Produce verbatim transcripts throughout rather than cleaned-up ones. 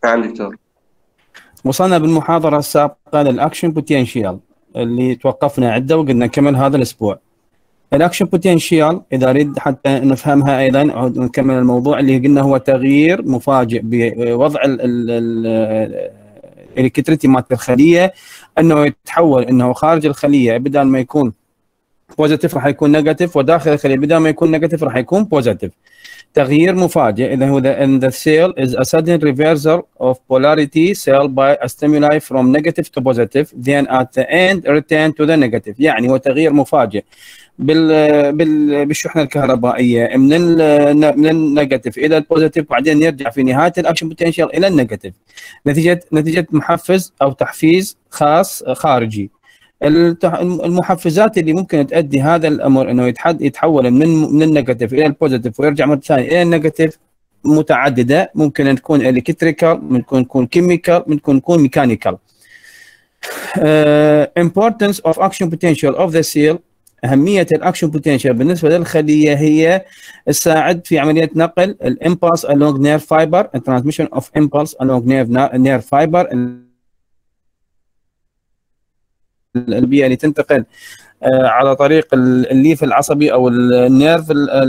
نعم دكتور. وصلنا بالمحاضرة السابقة للأكشن بوتنشيال اللي توقفنا عنده وقلنا نكمل هذا الأسبوع. الأكشن بوتنشيال إذا أريد حتى نفهمها أيضا نكمل الموضوع اللي قلنا هو تغيير مفاجئ بوضع الإلكتريتي مالت الخلية، أنه يتحول أنه خارج الخلية بدل ما يكون بوزيتيف راح يكون نيجاتيف، وداخل الخلية بدل ما يكون نيجاتيف راح يكون بوزيتيف. تغيير مفاجئ إذا هو in the cell is a sudden reversal of polarity cell by a stimuli from negative to positive then at the end return to the negative. يعني هو تغيير مفاجئ بال بال بالشحنه الكهربائيه من ال من النيجاتيف الى البوزيتيف، وبعدين يرجع في نهايه الاكشن بوتنشال الى النيجاتيف نتيجه نتيجه محفز او تحفيز خاص خارجي. المحفزات اللي ممكن تؤدي هذا الامر انه يتحول من من النيجاتيف الى البوزيتيف ويرجع مره ثانيه الى النيجاتيف متعدده، ممكن ان تكون الكتريكال، ممكن تكون كيميكال، ممكن تكون ميكانيكال. importance of action potential of the cell. أهمية الأكشن بوتنشال بالنسبة للخلية هي تساعد في عملية نقل الإمبلس along nerve fiber, transmission of impulse along nerve nerve fiber. البيئة اللي تنتقل على طريق الليف العصبي أو النيرف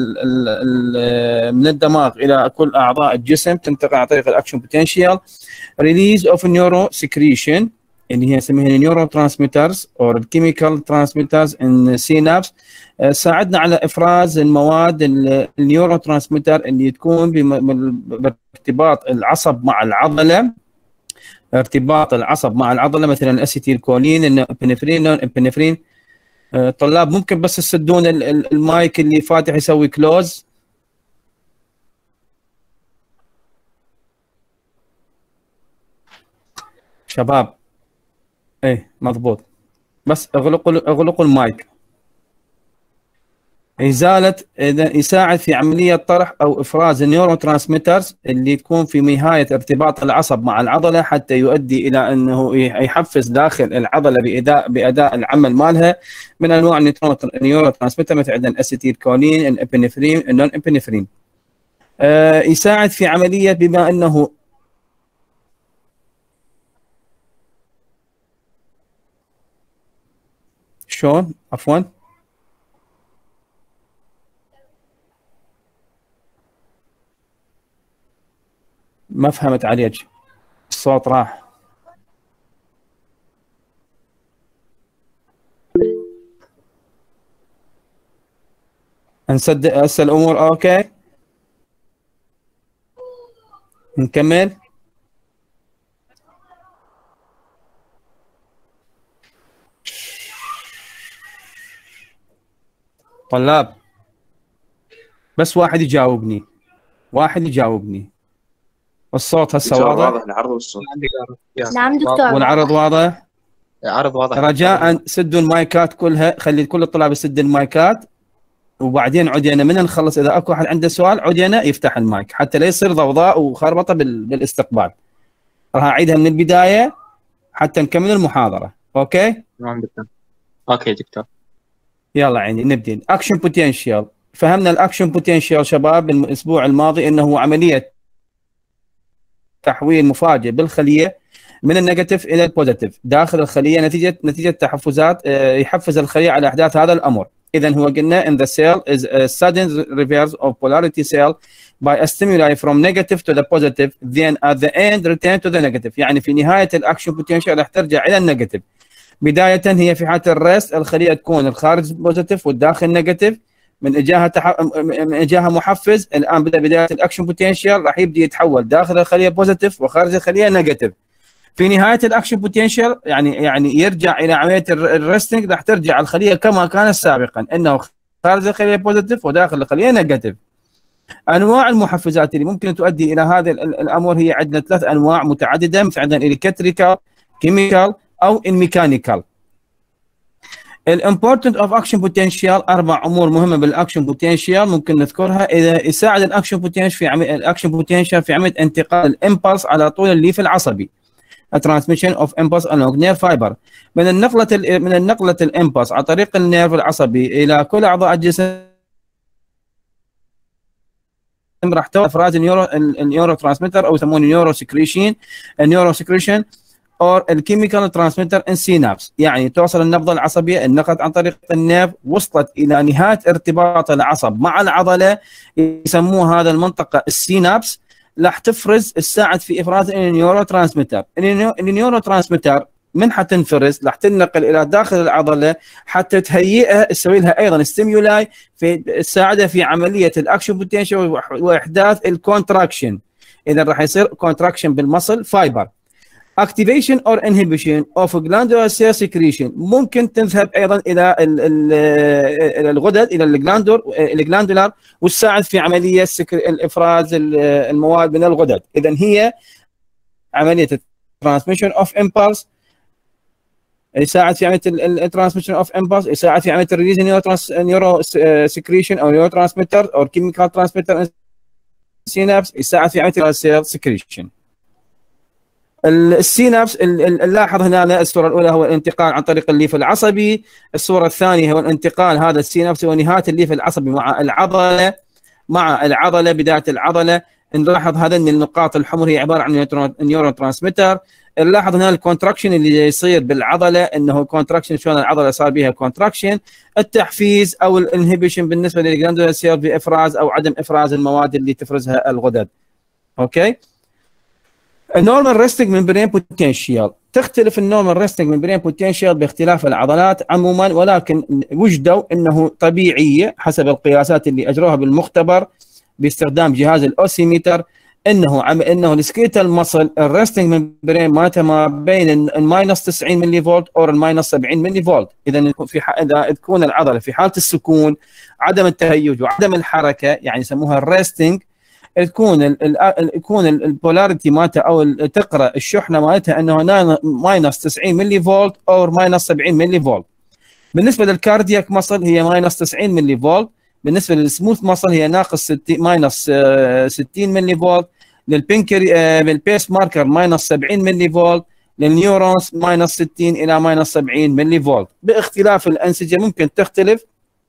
من الدماغ إلى كل أعضاء الجسم، تنتقل عن طريق الأكشن بوتنشال. Release of neuro secretion اللي هي نسميها النيورو ترانسميترز او الكيميكال ترانسميترز ان سينابس، ساعدنا على افراز المواد النيورو ترانسميتر اللي تكون بارتباط العصب مع العضله، ارتباط العصب مع العضله، مثلا الاسيتيل كولين، الابنفرين، الابنفرين. طلاب ممكن بس تسدون المايك اللي فاتح يسوي كلوز. شباب ايه مضبوط، بس اغلقوا اغلقوا المايك. ازاله اذا يساعد في عمليه طرح او افراز النيورو ترانسميترز اللي تكون في نهايه ارتباط العصب مع العضله، حتى يؤدي الى انه يحفز داخل العضله باداء باداء العمل مالها من انواع النيورو ترانسميتر، مثل عندنا الاسيتيل كولين، الابنفرين، النون ابنفرين. آه يساعد في عمليه بما انه شلون عفوا ما فهمت عليك، الصوت راح. نصدق هسه الامور اوكي، نكمل. طلاب بس واحد يجاوبني، واحد يجاوبني. الصوت هسه واضح؟ واضح العرض والصوت. نعم دكتور. والعرض واضح؟ العرض واضح. رجاء سدوا المايكات كلها، خلي كل الطلاب يسد المايكات، وبعدين عدينا من نخلص اذا اكو احد عنده سؤال عدينا يفتح المايك حتى لا يصير ضوضاء وخربطه بالاستقبال. راح اعيدها من البدايه حتى نكمل المحاضره. اوكي؟ نعم دكتور. اوكي دكتور. يلا عيني نبدا. اكشن بوتنشال. فهمنا الاكشن بوتنشال شباب الاسبوع الماضي انه هو عمليه تحويل مفاجئ بالخليه من النيجاتيف الى البوزيتيف داخل الخليه نتيجه نتيجه تحفزات يحفز الخليه على احداث هذا الامر. اذا هو قلنا in the cell is a sudden reverse of polarity cell by a stimuli from negative to the positive then at the end return to the negative. يعني في نهايه الاكشن بوتنشال راح ترجع الى النيجاتيف. بدايه هي في حاله الريست الخليه تكون الخارج بوزيتيف والداخل نيجاتيف، من اجاها تح... من اجاها محفز. الان بدا بدايه الاكشن بوتنشال راح يبدا يتحول داخل الخليه بوزيتيف وخارج الخليه نيجاتيف. في نهايه الاكشن بوتنشال يعني يعني يرجع الى عمليه الريستنج، راح ترجع الخليه كما كانت سابقا انه خارج الخليه بوزيتيف وداخل الخليه نيجاتيف. انواع المحفزات اللي ممكن تؤدي الى هذا الامر هي عندنا ثلاث انواع متعدده، مثل عندنا الكتريكال، كيميكال او الميكانيكال. الامبورتنت اوف اكشن بوتنشال، اربع امور مهمه بالاكشن بوتنشال ممكن نذكرها. اذا يساعد الاكشن بوتنشال في عمليه الاكشن بوتنشال في عمليه انتقال الامبلس على طول الليف العصبي. transmission of impulse along nerve fiber. من النقله من النقله الامبلس عن طريق النيرف العصبي الى كل اعضاء الجسم راح توصل افراز النيورو النيورو ترانسميتر او يسمونه نيورو سكريشن النيورو سكريشن او الكيميكال ترانسميتر ان سينابس، يعني توصل النبضه العصبيه النقد عن طريق النيرف وصلت الى نهايه ارتباط العصب مع العضله، يسموه هذا المنطقه السينابس، راح تفرز تساعد في افراز النيورو ترانسميتر. النيورو ترانسميتر من حتنفرز راح تنقل الى داخل العضله حتى تهيئها تسوي لها ايضا ستيمولاي في تساعدها في عمليه الاكشن بوتنشال واحداث الكونتراكشن. اذا راح يصير كونتراكشن بالمصل فايبر. activation or inhibition of glandular cell secretion ممكن تذهب ايضا الى الى الغدد الى الجلاندور الجلاندولار وتساعد في عمليه الافراز المواد من الغدد. اذا هي عمليه الترانسميشن اوف امبلس يساعد في عمليه الترانسميشن اوف امبلس، يساعد في عمليه الريليز نيورو سكريشن او نيورو ترانسميتر او كيميكال ترانسميتر سينابس، يساعد في عمليه السيل سكريشن. السينابس نلاحظ هنا الصوره الاولى هو الانتقال عن طريق الليف العصبي، الصوره الثانيه هو الانتقال هذا السينابس ونهايه الليف العصبي مع العضله مع العضله بدايه العضله. نلاحظ هذا ان النقاط الحمر هي عباره عن نيورو ترانسميتر. نلاحظ هنا الكونتراكشن اللي يصير بالعضله انه كونتراكشن شلون العضله صار بها كونتراكشن. التحفيز او الانهبيشن بالنسبه للجلاندولار سيل بافراز او عدم افراز المواد اللي تفرزها الغدد. اوكي. النورمال ريستنج ممبرين بوتنشال تختلف النورمال ريستنج ممبرين بوتنشال باختلاف العضلات عموما، ولكن وجدوا انه طبيعيه حسب القياسات اللي اجروها بالمختبر باستخدام جهاز الاوسيمتر انه عم انه السكيتال ماسل الريستنج ممبرين مالته ما بين الماينس تسعين ملي فولت او الماينس سبعين ملي فولت. اذا في اذا تكون العضله في حاله السكون عدم التهيج وعدم الحركه يعني يسموها الريستنج، تكون ال يكون البولاريتي مالته او تقرا الشحنه مالتها انه ماينس تسعين ملي فولت او ماينس سبعين ملي فولت. بالنسبه للكاردياك ماسل هي ماينس تسعين ملي فولت، بالنسبه للسموث ماسل هي ناقص ماينس ستين ملي فولت، للبنكري للبيس ماركر ماينس سبعين ملي فولت، للنيورونز ماينس ستين الى ماينس سبعين ملي فولت. باختلاف الانسجه ممكن تختلف،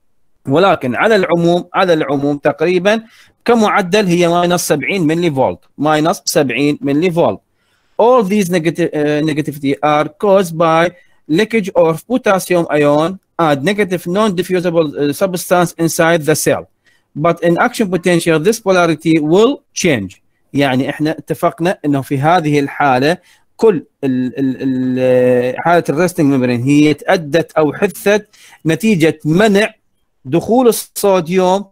ولكن على العموم على العموم تقريبا كمعدل هي ماينس سبعين ملي فولت ماينس سبعين ملي فولت. All these negative uh, negativity are caused by leakage of potassium ion and negative non-diffusible uh, substance inside the cell. But in action potential this polarity will change. يعني احنا اتفقنا انه في هذه الحاله كل ال ال ال حاله الريستنج ممبرين هي تأدت او حدثت نتيجه منع دخول الصوديوم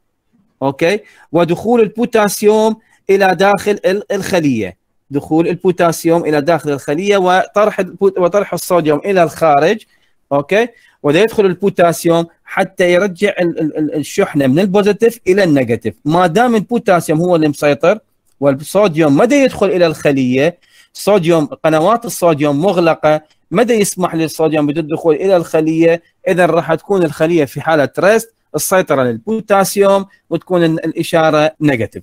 اوكي ودخول البوتاسيوم الى داخل الخليه، دخول البوتاسيوم الى داخل الخليه وطرح وطرح الصوديوم الى الخارج. اوكي. وده يدخل البوتاسيوم حتى يرجع ال ال الشحنه من البوزيتيف الى النيجاتيف. ما دام البوتاسيوم هو اللي مسيطر والصوديوم مدى يدخل الى الخليه، صوديوم قنوات الصوديوم مغلقه مدى يسمح للصوديوم بالدخول الى الخليه، اذا راح تكون الخليه في حاله ريست السيطره للبوتاسيوم وتكون الاشاره نيجاتيف.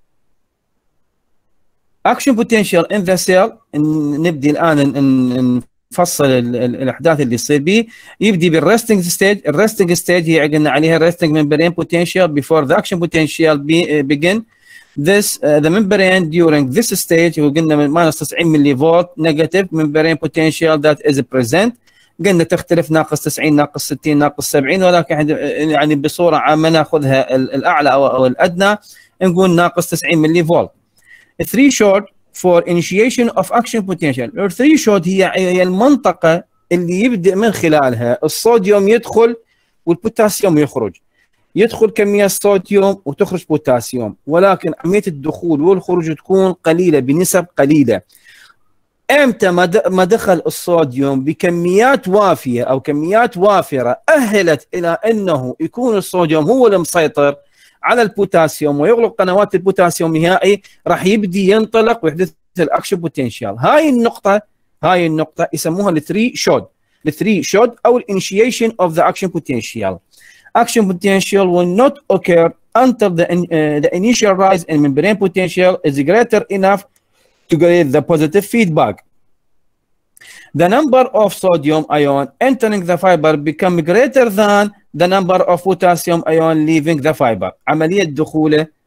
اكشن بوتنشال ان ذا سيل نبدي الان نفصل الاحداث اللي تصير به. يبدي بالريستنج ستيج. الريستنج ستيج هي قلنا عليها ريستنج ممبرين بوتنشال before the action potential begin. This uh, the membrane during this stage وقلنا من ماينس تسعين ملي فولت negative membrane potential that is present. قلنا تختلف ناقص تسعين ناقص ستين ناقص سبعين، ولكن يعني بصوره عامه ناخذها الاعلى او او الادنى نقول ناقص تسعين ملي فولت. three short for initiation of action potential. three short هي هي المنطقه اللي يبدا من خلالها الصوديوم يدخل والبوتاسيوم يخرج. يدخل كميه صوديوم وتخرج بوتاسيوم، ولكن عمليه الدخول والخروج تكون قليله بنسب قليله. امتى ما دخل الصوديوم بكميات وافيه او كميات وافره اهلت الى انه يكون الصوديوم هو المسيطر على البوتاسيوم ويغلق قنوات البوتاسيوم نهائي، راح يبدي ينطلق ويحدث الاكشن بوتنشال. هاي النقطه هاي النقطه يسموها الثري شود الثري شود او الانيشيشن اوف ذا اكشن بوتنشال. Action potential will not occur until the, uh, the initial rise in membrane potential is greater enough to create the positive feedback. The number of sodium ion entering the fiber become greater than the number of potassium ion leaving the fiber. عملية دخوله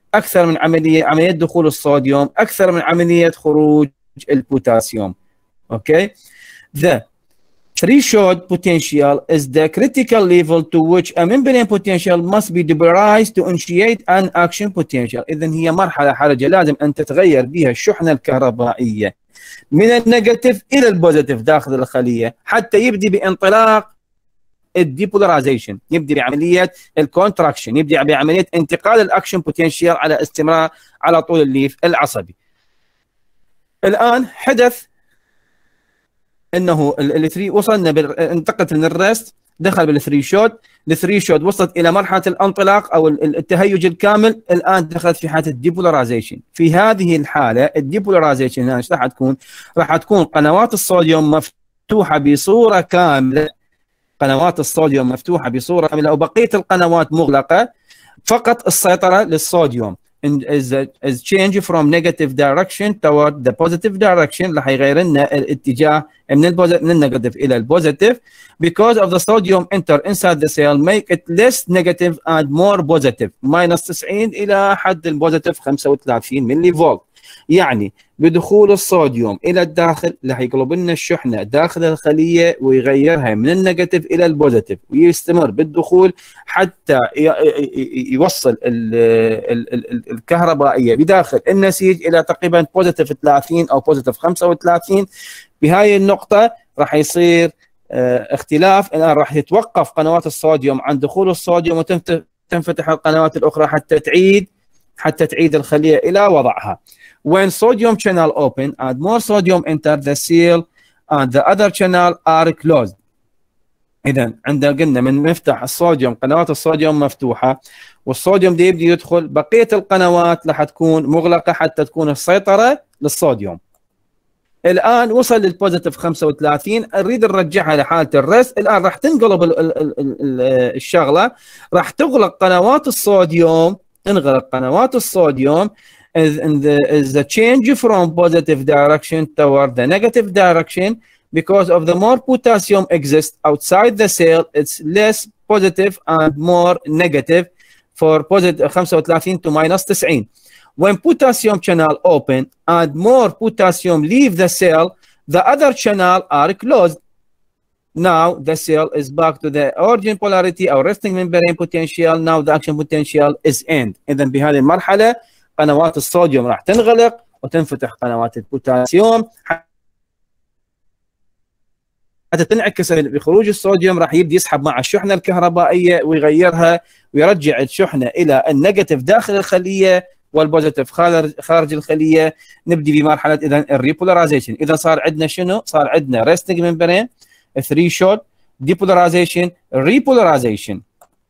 اكثر من عمليه عمليه دخول الصوديوم اكثر من عمليه خروج البوتاسيوم. اوكي. The threshold potential is the critical level to which a membrane potential must be depressed to initiate an action potential. اذا هي مرحله حرجه لازم ان تتغير بها الشحنه الكهربائيه من النيجاتيف الى البوزيتيف داخل الخليه حتى يبدي بانطلاق الديبولاريزيشن، يبدي بعمليه الكونتراكشن، يبدي بعمليه انتقال الاكشن بوتنشال على استمرار على طول الليف العصبي. الان حدث انه الثري وصلنا انتقلت من الريست دخل بالثري شوت، الثري شوت وصلت الى مرحله الانطلاق او التهيج الكامل، الان دخلت في حاله الديبولاريزيشن. في هذه الحاله الديبولاريزيشن هنا ايش راح تكون؟ راح تكون قنوات الصوديوم مفتوحه بصوره كامله، قنوات الصوديوم مفتوحه بصوره كامله وبقيه القنوات مغلقه، فقط السيطره للصوديوم is is change from negative direction toward the positive direction. راح يغير لنا الاتجاه من البوزيتيف من النيجاتيف الى البوزيتيف because of the sodium enter inside the cell make it less negative and more positive minus تسعين الى حد البوزيتيف خمسة وثلاثين ملي فولت. يعني بدخول الصوديوم الى الداخل راح يقلب لنا الشحنه داخل الخليه ويغيرها من النيجاتيف الى البوزيتيف ويستمر بالدخول حتى يوصل الكهربائيه بداخل النسيج الى تقريبا بوزيتيف ثلاثين او بوزيتيف خمسة وثلاثين. بهاي النقطه راح يصير اختلاف، الان راح يتوقف قنوات الصوديوم عن دخول الصوديوم وتنفتح القنوات الاخرى حتى تعيد حتى تعيد الخليه الى وضعها. When sodium channel open and more sodium enter the cell and the other channel are closed. إذا عندنا قلنا من مفتح الصوديوم قنوات الصوديوم مفتوحة والصوديوم دي يبدي يدخل، بقية القنوات راح تكون مغلقة حتى تكون السيطرة للصوديوم. الآن وصل للبوزيتيف خمسة وثلاثين، نريد نرجعها لحالة الريست. الآن راح تنقلب ال ال ال ال الشغلة، راح تغلق قنوات الصوديوم، تنغلق قنوات الصوديوم Is in the is the change from positive direction toward the negative direction because of the more potassium exists outside the cell, it's less positive and more negative for positive خمسة وثلاثين to minus تسعين. When potassium channel open and more potassium leave the cell, the other channel are closed. Now the cell is back to the origin polarity or resting membrane potential. Now the action potential is end. إذا بهذه المرحلة قنوات الصوديوم راح تنغلق وتنفتح قنوات البوتاسيوم حتى تنعكس بخروج الصوديوم، راح يبدي يسحب مع الشحنه الكهربائيه ويغيرها ويرجع الشحنه الى النيجاتيف داخل الخليه والبوزيتيف خارج خارج الخليه. نبدي بمرحله اذا الريبولاريزيشن. اذا صار عندنا شنو؟ صار عندنا ريستنج ممبرين، ثري شوت، ديبولاريزيشن، ريبولاريزيشن.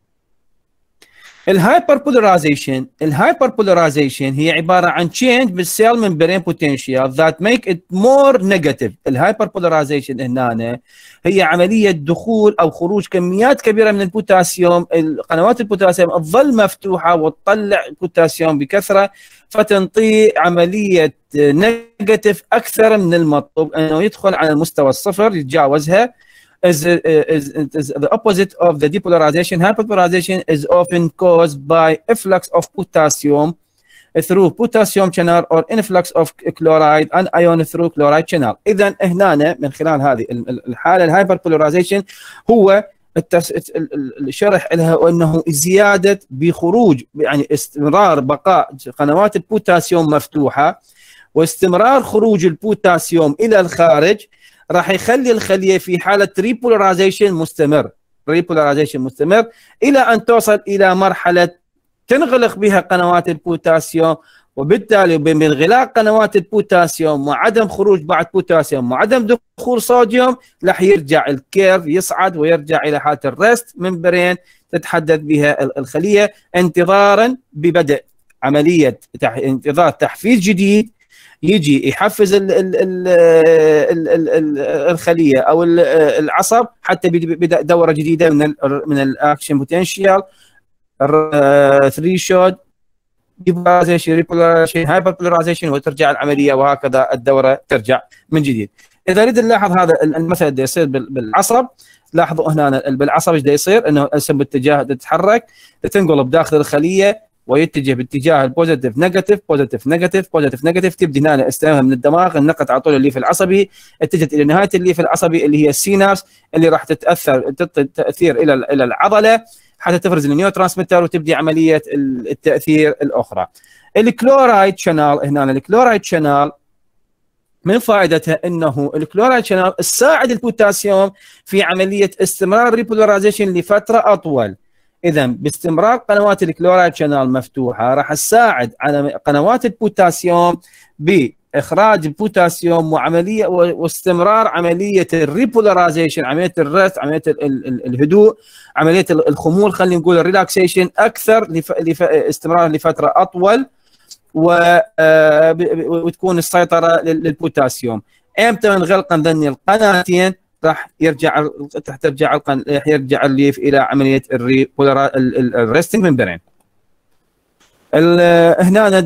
الهايبربولاريزيشن الهايبربولاريزيشن هي عباره عن change بالسيل ممبرين potential that make it more negative. الهايبربولاريزيشن هنا هي عمليه دخول او خروج كميات كبيره من البوتاسيوم، قنوات البوتاسيوم تظل مفتوحه وتطلع بوتاسيوم بكثره فتنطي عمليه نيجاتيف اكثر من المطلوب انه يدخل على المستوى الصفر يتجاوزها. Is, is, is the opposite of the depolarization. Hyperpolarization is often caused by efflux of potassium through potassium channel or influx of chloride and ion through chloride channel. إذا هنا من خلال هذه الحالة الهايبربولاريزيشن هو الشرح لها أنه زيادة بخروج، يعني استمرار بقاء قنوات البوتاسيوم مفتوحة واستمرار خروج البوتاسيوم إلى الخارج راح يخلي الخليه في حاله ريبولاريزيشن مستمر، ريبولاريزيشن مستمر الى ان توصل الى مرحله تنغلق بها قنوات البوتاسيوم، وبالتالي بانغلاق قنوات البوتاسيوم وعدم خروج بعد بوتاسيوم وعدم دخول صوديوم راح يرجع الكيرف يصعد ويرجع الى حاله الريست ممبرين تتحدث بها الخليه انتظارا ببدء عمليه انتظار تحفيز جديد يجي يحفز ال ال ال ال ال ال الخليه او العصب حتى بدا دوره جديده من ال من الاكشن بوتنشال، ثري شوت، ديبولاريزيشن، ريبولاريزيشن، هايبربولاريزيشن، وترجع العمليه وهكذا الدوره ترجع من جديد. اذا نريد نلاحظ هذا المثل اللي يصير بالعصب، لاحظوا هنا بالعصب ايش يصير؟ انه الاسهم باتجاه تتحرك تنقلب داخل الخليه ويتجه باتجاه البوزيتيف نيجاتيف بوزيتيف نيجاتيف بوزيتيف نيجاتيف، تبدي هنا استلامها من الدماغ النقط على طول الليف العصبي، اتجهت الى نهايه الليف العصبي اللي هي السينابس اللي راح تتاثر تاثير الى الى العضله حتى تفرز النيورو ترانسميتر وتبدي عمليه التاثير الاخرى. الكلورايد شانال هنا، الكلورايد شانال من فائدتها انه الكلورايد شانال تساعد البوتاسيوم في عمليه استمرار ريبولاريزيشن لفتره اطول. اذا باستمرار قنوات الكلورايد شانال مفتوحه راح تساعد على قنوات البوتاسيوم باخراج البوتاسيوم وعمليه واستمرار عمليه الريبولاريزيشن، عمليه الرست، عمليه الهدوء، عمليه الخمول، خلينا نقول الريلاكسيشن اكثر استمرار لفتره اطول، وتكون السيطره للبوتاسيوم. امتى نغلق ذني القناتين راح يرجع راح ترجع القن... راح يرجع الليف الى عمليه الريبولار الريستنج ممبرين. هنا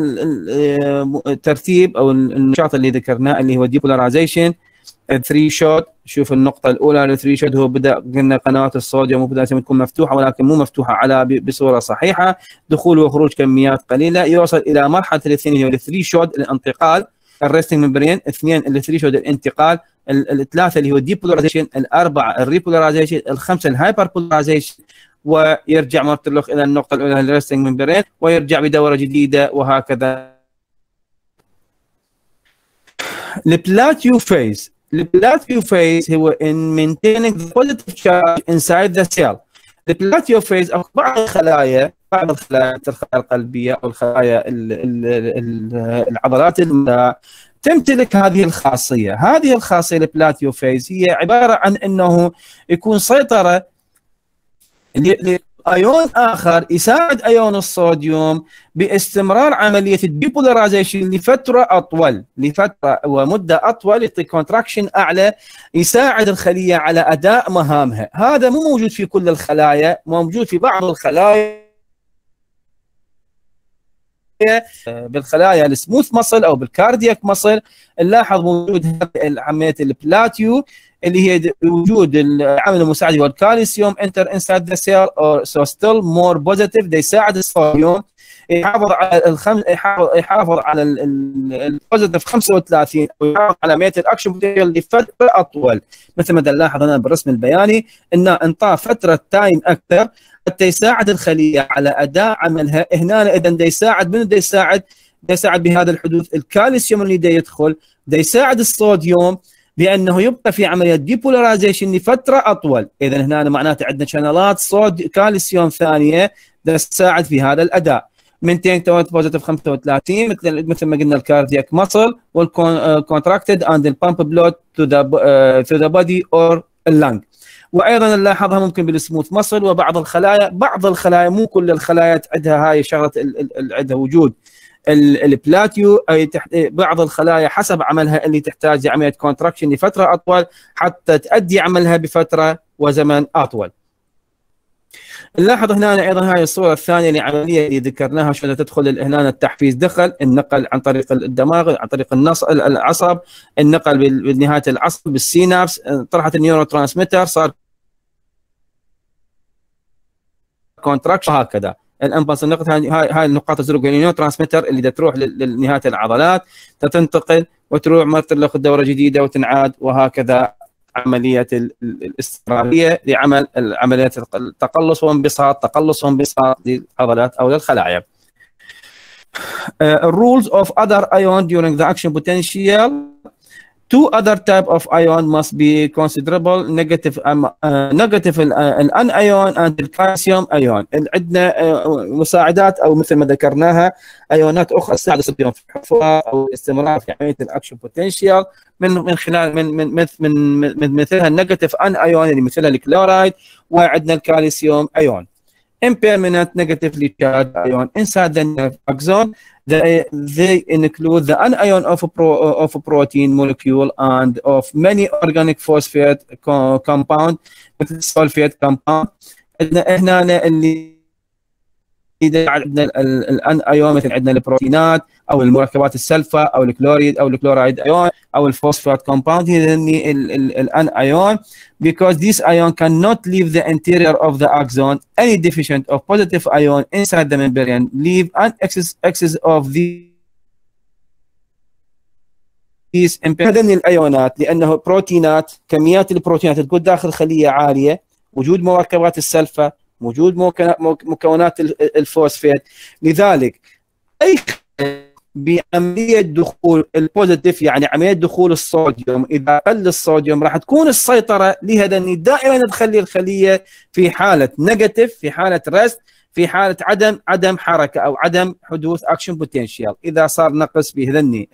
الترتيب او النشاط اللي ذكرناه اللي هو ديبولاريزيشن ثري شوت. شوف النقطه الاولى الثري شوت هو بدا قلنا قنوات الصوديوم والبوتاسيوم تكون مفتوحه ولكن مو مفتوحه على بصوره صحيحه، دخول وخروج كميات قليله، يوصل الى مرحله الاثنين هي الثري شوت الانتقال الريستنج ممبرين، اثنين الثري شوت الانتقال، الثلاثه اللي هو ديبولاريزيشن، الاربعه الريبولاريزيشن، الخمسه الهايبر بولاريزيشن، ويرجع مره الاخ الى النقطه الاولى الريستنج ممبرين ويرجع بدوره جديده وهكذا. البلاتيو فيز، البلاتيو فيز هو in maintaining the positive charge inside the cell. البلاتيو فيز او بعض الخلايا بعض الخلايا الخلايا القلبيه او الخلايا العضلات تمتلك هذه الخاصيه، هذه الخاصيه البلاتيو فيز هي عباره عن انه يكون سيطره لايون اخر يساعد ايون الصوديوم باستمرار عمليه الديبولاريزيشن لفتره اطول، لفتره ومده اطول، يعطي كونتراكشن اعلى، يساعد الخليه على اداء مهامها. هذا مو موجود في كل الخلايا، موجود في بعض الخلايا بالخلايا السموث مصل او بالكاردياك مصل نلاحظ موجود عمليه البلاتيو اللي هي وجود العامل المساعد هو الكالسيوم انتر انسايد ذا سيل اور سو ستيل مور بوزيتيف، ده يساعد الصوديوم يحافظ على الخم... يحافظ على البوزيتيف خمسة وثلاثين ويحافظ على عمليه الاكشن بوتنشال لفتره اطول، مثل ما نلاحظ هنا بالرسم البياني انه انطى فتره تايم اكثر حتى يساعد الخليه على اداء عملها. هنا اذا ده يساعد من ده يساعد ده يساعد بهذا الحدوث الكالسيوم اللي ده يدخل، ده يساعد الصوديوم بانه يبقى في عمليه ديبولاريزيشن لفتره اطول. اذا هنا معناته عندنا شانلات صود كالسيوم ثانيه تساعد في هذا الاداء. maintain toward positive خمسة وثلاثين مثل مثل ما قلنا الكاردياك muscle والcontracted and the pump blood to the uh, to the body or lung. وايضا نلاحظها ممكن بالسموث مصل وبعض الخلايا، بعض الخلايا مو كل الخلايا عندها هاي شغله عندها وجود البلاتيو، اي تحت بعض الخلايا حسب عملها اللي تحتاج عمليه كونتراكشن لفتره اطول حتى تؤدي عملها بفتره وزمن اطول. نلاحظ هنا ايضا هاي الصوره الثانيه لعمليه اللي ذكرناها شلون تدخل هنا التحفيز، دخل النقل عن طريق الدماغ عن طريق النص العصب، النقل بنهايه العصب بالسينابس، طرحت النيورو ترانسميتر، صار كونتراكشن هكذا. الانبلس النقط هاي هاي النقاط الزرق النيورو ترانسميتر اللي تروح لنهايه العضلات تنتقل وتروح مره الاخ دوره جديده وتنعاد وهكذا عمليه الاستمراريه لعمل عمليات التقلص وانبساط تقلص وانبساط للعضلات او للخلايا. الرولز اوف اذر ايون during the action potential. Two other type of ion must be considerable negative um, uh, negative الانايون and الكالسيوم ايون. عندنا uh, مساعدات او مثل ما ذكرناها ايونات اخرى تساعد الصوديوم في الحفره او الاستمرار في عمليه الاكشن بوتنشال من من خلال من من من, من, من مثلها النيجاتيف ان ايون اللي مثلها الكلورايد، وعندنا الكالسيوم ايون. Impermanent negatively charged ion inside the nerve axon. They, they include the anion of a, pro, of a protein molecule and of many organic phosphate compound مثل sulfate compound. هنا اللي عندنا الان ايون، مثل عندنا البروتينات او المركبات السلفا او الكلوريد او الكلورايد ايون او الفوسفات كومباوند، هذني الان ايون because this ion cannot leave the interior of the axon. Any deficient of positive ion inside the membrane leave an excess excess of these هذني الايونات، لانه بروتينات، كميات البروتينات تكون داخل الخليه عاليه، وجود مركبات السلفا، وجود مكونات الفوسفات، لذلك اي بعمليه دخول البوزيتيف، يعني عمليه دخول الصوديوم، اذا قل الصوديوم راح تكون السيطره لهذا دائما تخلي الخليه في حاله نيجاتيف، في حاله ريست، في حاله عدم عدم حركه او عدم حدوث اكشن بوتنشال. اذا صار نقص بهذني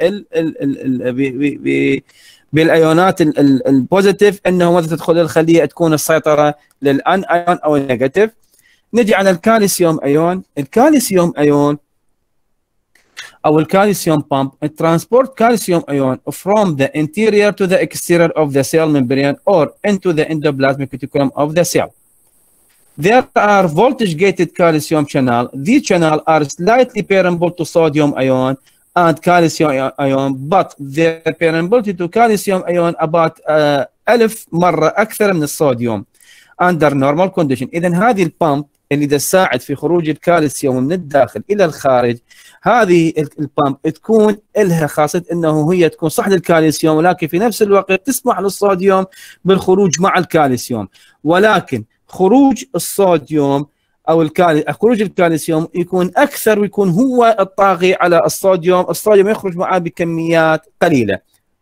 بالايونات البوزيتيف، انه متى تدخل الخليه تكون السيطره للان ايون او النيجاتيف. نجي على الكالسيوم ايون. الكالسيوم ايون او الكالسيوم بامب transport calcium ion from the interior to the exterior of the cell membrane or into the endoplasmic reticulum of the cell. There are voltage gated calcium channel. These channels are slightly permeable to sodium ion and calcium ion, but their permeability to calcium ion about uh, ألف مرة أكثر من الصوديوم under normal condition. إذن هذه البامب اللي تساعد في خروج الكالسيوم من الداخل إلى الخارج، هذه البامب تكون لها خاصية أنه هي تكون صح للكالسيوم، ولكن في نفس الوقت تسمح للصوديوم بالخروج مع الكالسيوم. ولكن خروج الصوديوم او الكال... خروج الكالسيوم يكون اكثر، ويكون هو الطاغي على الصوديوم، الصوديوم يخرج معاه بكميات قليله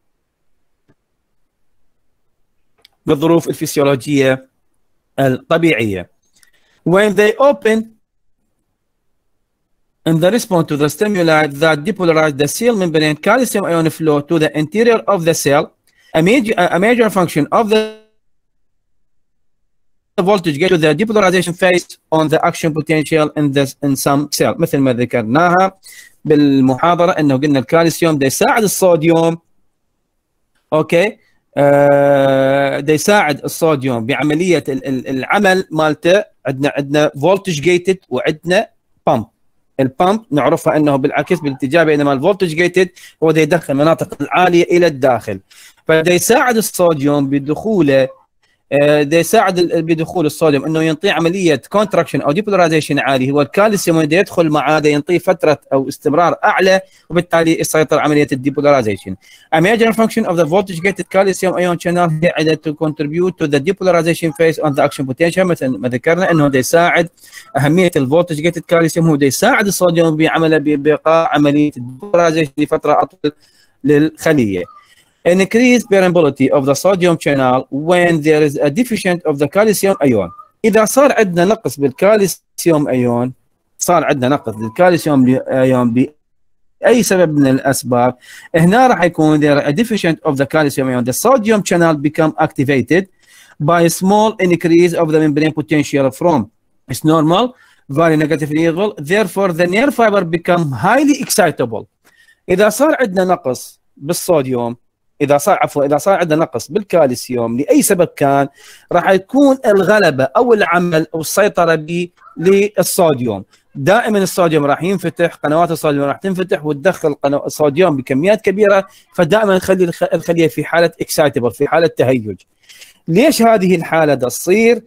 بالظروف الفسيولوجيه الطبيعيه. When they open in the response to the stimuli that depolarize the cell membrane, calcium ion flow to the interior of the cell. A major, a major function of the voltage get to the depolarization phase on the action potential in the in some cell. مثل ما ذكرناها بالمحاضره انه قلنا الكالسيوم ده يساعد الصوديوم، اوكي، آه ده يساعد الصوديوم بعمليه العمل مالته. عندنا عندنا فولتج جيتد وعندنا بامب. البامب نعرفها انه بالعكس بالاتجاه، بينما الفولتج جيتد هو ده يدخل المناطق العاليه الى الداخل، فده يساعد الصوديوم بدخوله، ده يساعد بدخول الصوديوم انه ينطي عمليه كونتراكشن او ديبولاريزيشن عالي. هو الكالسيوم ده يدخل معاه ده ينطي فتره او استمرار اعلى، وبالتالي يسيطر عمليه الديبولاريزيشن. A major function of the voltage gated calcium ion channel هي to contribute to the depolarization phase on the action potential. مثل ما ذكرنا انه ده يساعد، اهميه الفولتج جيتد كالسيوم هو ده يساعد الصوديوم بعمله ببقاء عمليه الديبولاريزيشن لفتره اطول للخليه. Increased permeability of the sodium channel when there is a deficient of the calcium ion. إذا صار عندنا نقص بالكالسيوم ايون، صار عندنا نقص بالكالسيوم ايون بأي سبب من الأسباب، هنا راح يكون there a deficient of the calcium ion. The sodium channel become activated by a small increase of the membrane potential from its normal very negative level. Therefore the nerve fiber become highly excitable. إذا صار عندنا نقص بالصوديوم، اذا صار عفوا اذا صار عندنا نقص بالكالسيوم لاي سبب كان، راح يكون الغلبه او العمل او السيطره ب للصوديوم. دائما الصوديوم راح ينفتح، قنوات الصوديوم راح تنفتح وتدخل الصوديوم بكميات كبيره، فدائما نخلي الخليه في حاله اكسايتبل، في حاله تهيج. ليش هذه الحاله ده تصير؟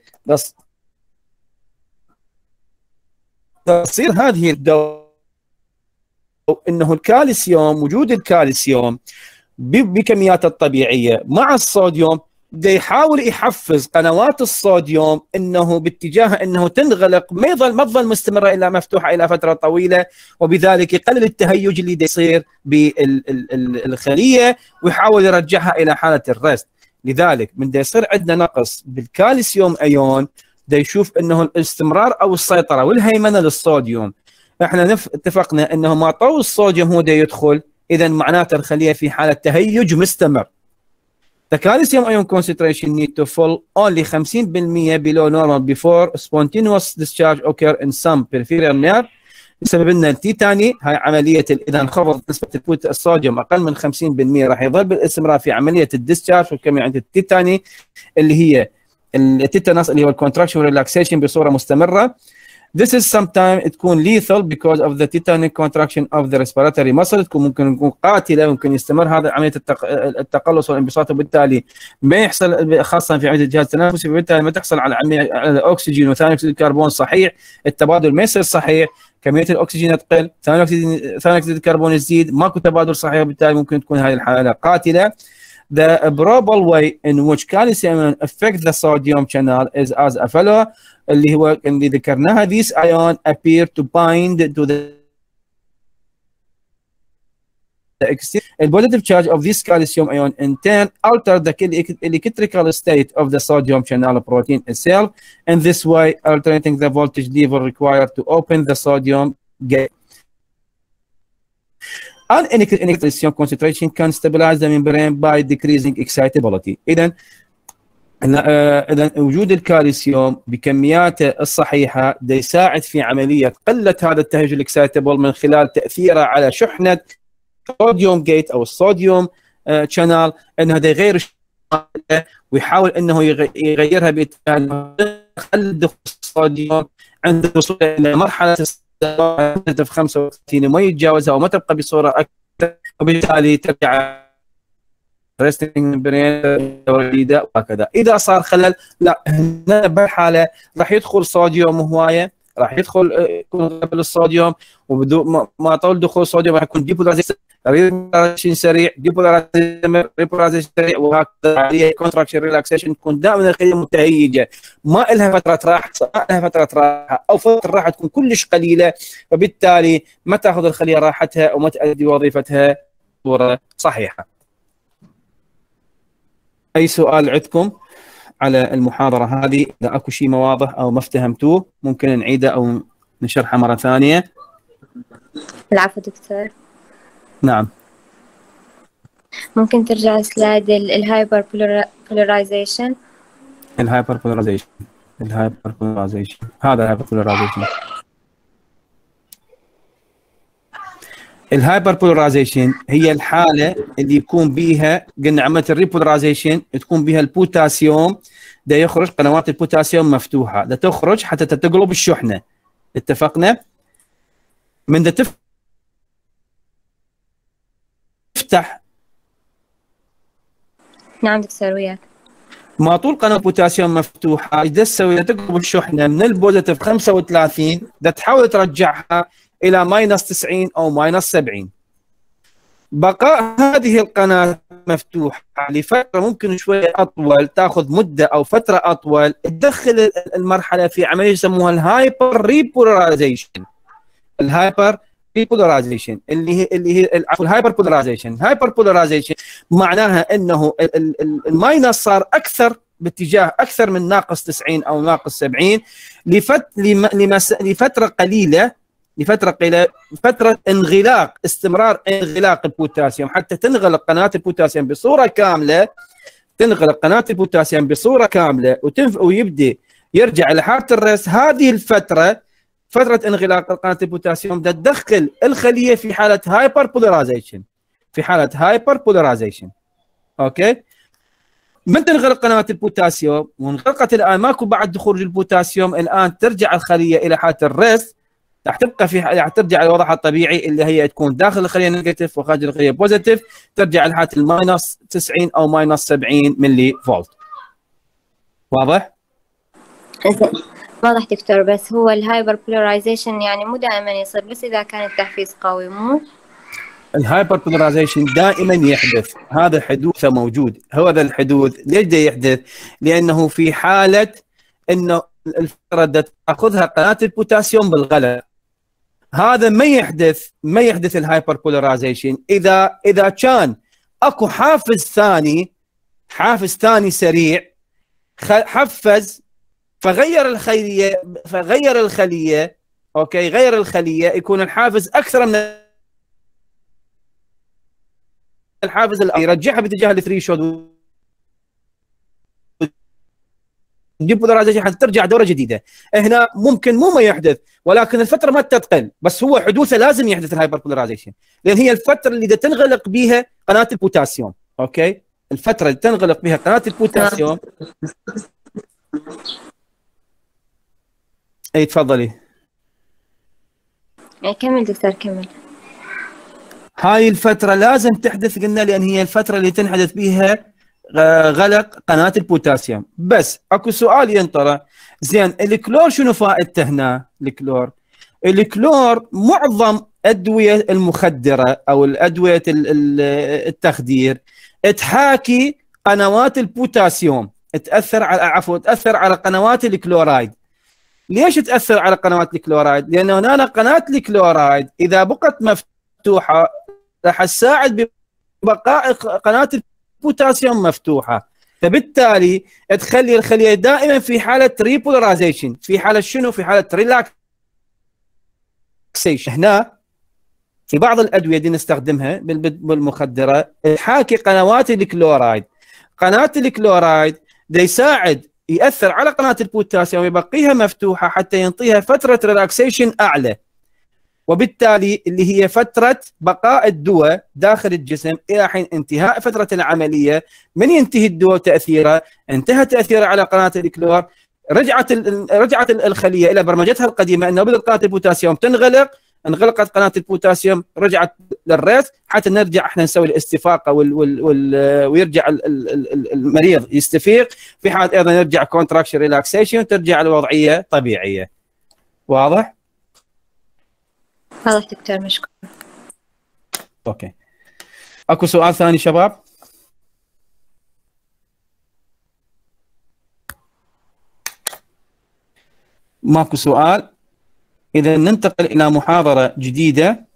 تصير هذه الدو انه الكالسيوم، وجود الكالسيوم بكميات الطبيعيه مع الصوديوم ده يحاول يحفز قنوات الصوديوم انه باتجاه انه تنغلق، ما يظل ما تظل مستمره الا مفتوحه الى فتره طويله، وبذلك يقلل التهيج اللي ده يصير بالخليه ويحاول يرجعها الى حاله الريست. لذلك من ده يصير عندنا نقص بالكالسيوم ايون، ده يشوف انه الاستمرار او السيطره والهيمنه للصوديوم. احنا اتفقنا انه ما طول الصوديوم هو ده يدخل، إذا معناته الخلية في حالة تهيج مستمر. The calcium ion concentration need to fall only خمسين بالمئة below normal before spontaneous discharge occur in some peripheral nerve. بسبب ان التيتاني هاي عملية اذا انخفضت نسبة الصوديوم اقل من خمسين بالمئة راح يظل بالاستمرار في عملية الديسشارج، وكما عند التيتاني اللي هي التيتانس اللي هو الكونتراكشن والريلاكسيشن بصورة مستمرة. This is sometimes تكون lethal because of the tetanic contraction of the respiratory muscle. تكون ممكن تكون قاتلة، ممكن يستمر هذا عملية التقلص والانبساط، وبالتالي ما يحصل خاصة في عملية الجهاز التنفسي، وبالتالي ما تحصل على عملية على الأكسجين وثاني أكسيد الكربون صحيح، التبادل ما يصير صحيح، كمية الأكسجين تقل، ثاني أكسيد ثاني أكسيد الكربون يزيد، ماكو تبادل صحيح، وبالتالي ممكن تكون هذه الحالة قاتلة. The probable way in which calcium ion affect the sodium channel is as follows اللي هو اللي ذكرناها. These ions appear to bind to the the positive charge of this calcium ion in turn alter the electrical state of the sodium channel protein itself, in this way altering the voltage level required to open the sodium gate. An electrical concentration can stabilize the membrane by decreasing excitability. إذا إذا وجود الكالسيوم بكمياته الصحيحة ده يساعد في عملية قلة هذا التهيج الاكسايتبل من خلال تأثيره على شحنة صوديوم جيت أو الصوديوم شانل، أنه ده يغير ويحاول أنه يغيرها باتجاه يقلل دخول الصوديوم عند الوصول إلى مرحلة في خمسة وثلاثين وما يتجاوزها وما تبقى بصورة أكثر، وبالتالي ترجع ريستنج برين جديده وهكذا. اذا صار خلل لا هنا بالحاله راح يدخل صوديوم هوايه، راح يدخل يكون قبل الصوديوم، وبدون ما طول دخول الصوديوم راح يكون ديبولاريزيشن سريع، ديبولاريزيشن ريبولاريزيشن سريع، وهكذا عمليه كونتراكشن ريلاكسيشن تكون دائما الخليه متهيجه، ما لها فتره راحه، ما لها فتره راحه او فتره راحه تكون كلش قليله، فبالتالي ما تاخذ الخليه راحتها وما تؤدي وظيفتها بصوره صحيحه. أي سؤال عندكم على المحاضرة هذه؟ إذا أكو شيء ما واضح أو ما افتهمتوه ممكن نعيده أو نشرحه مرة ثانية. العفو دكتور. نعم. ممكن ترجع سلايد الهايبر بولاريزيشن. الهايبر بولاريزيشن الهايبر بولاريزيشن هذا الهايبر بولاريزيشن. الهايبر بولاريزيشن هي الحاله اللي يكون بيها قلنا عمليه الريبولاريزيشن تكون بيها البوتاسيوم ده يخرج، قنوات البوتاسيوم مفتوحه ده تخرج حتى تقلب الشحنه. اتفقنا؟ من ده تفتح. نعم دكتور وياك. ما طول قناه البوتاسيوم مفتوحه ايش تسوي؟ تقلب الشحنه من البوزيتيف خمسة وثلاثين ده تحاول ترجعها الى ماينس تسعين او ماينس سبعين. بقاء هذه القناه مفتوحه لفتره ممكن شويه اطول، تاخذ مده او فتره اطول، تدخل المرحله في عمليه يسموها الهايبر ريبولاريزيشن. الهايبر ريبولاريزيشن اللي هي اللي هي عفوا الهايبر بولاريزيشن. هايبر بولاريزيشن معناها انه الماينس صار اكثر باتجاه اكثر من ناقص تسعين او ناقص سبعين لفت لفتره قليله لفتره قليله فتره انغلاق، استمرار انغلاق البوتاسيوم حتى تنغلق قناه البوتاسيوم بصوره كامله، تنغلق قناه البوتاسيوم بصوره كامله وتنف ويبدا يرجع لحاله الريست. هذه الفتره فتره انغلاق قناه البوتاسيوم بدها تدخل الخليه في حاله هايبر بولاريزيشن، في حاله هايبر بولاريزيشن. اوكي؟ من تنغلق قناه البوتاسيوم وانغلقت الان ماكو بعد خروج البوتاسيوم، الان ترجع الخليه الى حاله الريست، راح تبقى في راح ترجع لوضعها الطبيعي اللي هي تكون داخل الخليه نيجاتيف وخارج الخليه بوزيتيف، ترجع لحاله الماينس تسعين او ماينس سبعين ملي فولت. واضح؟ واضح دكتور، بس هو الهايبر بولاريزيشن يعني مو دائما يصير، بس اذا كان التحفيز قوي مو؟ الهايبر بولاريزيشن دائما يحدث، هذا حدوثه موجود. هو ذا الحدوث ليش ده يحدث؟ لانه في حاله انه الفتره تاخذها قناه البوتاسيوم بالغلط. هذا ما يحدث ما يحدث الهايبر بولاريزيشن اذا اذا كان اكو حافز ثاني، حافز ثاني سريع حفز فغير الخليه فغير الخليه اوكي غير الخليه يكون الحافز اكثر من الحافز الأول، يرجعها باتجاه الثري شوت ديبولاريزيشن حتى ترجع دوره جديده. هنا ممكن مو ما يحدث ولكن الفتره ما تتقل، بس هو حدوثه لازم يحدث الهايبر بولاريزيشن، لان هي الفتره اللي تنغلق بها قناه البوتاسيوم. اوكي؟ الفتره اللي تنغلق بها قناه البوتاسيوم. اي تفضلي. يعني كمل دكتور كمل. هاي الفترة لازم تحدث قلنا لأن هي الفترة اللي تنحدث بها غلق قناة البوتاسيوم. بس اكو سؤال ينطرح، زين الكلور شنو فائدته هنا؟ الكلور الكلور معظم أدوية المخدرة أو الأدوية التخدير تحاكي قنوات البوتاسيوم، تأثر على عفوا تأثر على قنوات الكلورايد. ليش تأثر على قنوات الكلورايد؟ لأنه هنا قناة الكلورايد إذا بقت مفتوحة راح تساعد ببقاء قناة البوتاسيوم مفتوحة، فبالتالي تخلي الخلية دائما في حالة ريبولاريزيشن، في حالة شنو؟ في حالة ريلاكسيشن. هنا في بعض الأدوية اللي نستخدمها بالمخدرة تحاكي قنوات الكلورايد. قناة الكلورايد دا يساعد يأثر على قناة البوتاسيوم ويبقيها مفتوحة حتى ينطيها فترة ريلاكسيشن أعلى، وبالتالي اللي هي فترة بقاء الدواء داخل الجسم إلى حين انتهاء فترة العملية. من ينتهي الدواء تأثيره، انتهى تأثيره على قناة الكلور، رجعت رجعت الخلية إلى برمجتها القديمة أنه بدأت قناة البوتاسيوم تنغلق، انغلقت قناة البوتاسيوم رجعت للريست حتى نرجع احنا نسوي الاستفاقة وال وال وال ويرجع المريض يستفيق، في حال ايضا يرجع كونتراكشن ريلاكسيشن وترجع الوضعية طبيعية. واضح؟ واضح دكتور مشكور. اوكي. اكو سؤال ثاني شباب؟ ماكو سؤال؟ إذا ننتقل إلى محاضرة جديدة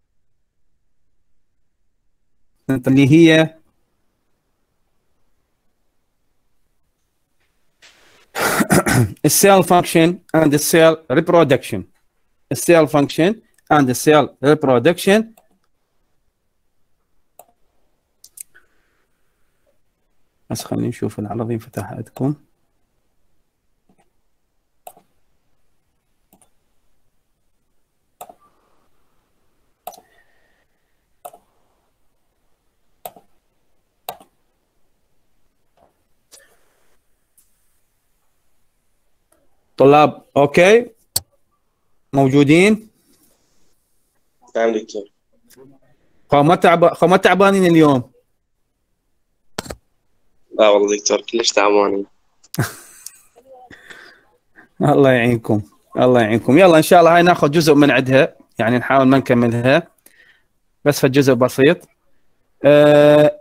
اللي هي السيل فانكشن and the cell reproduction. السيل فانكشن and the cell reproduction. بس خلينا نشوف العرض ينفتح عندكم. طلاب اوكي موجودين؟ نعم دكتور. ما تعب ما تعبانين اليوم؟ لا والله دكتور كلش تعبانين. الله يعينكم الله يعينكم. يلا ان شاء الله هاي ناخذ جزء من عندها، يعني نحاول ما نكملها بس في جزء بسيط. أه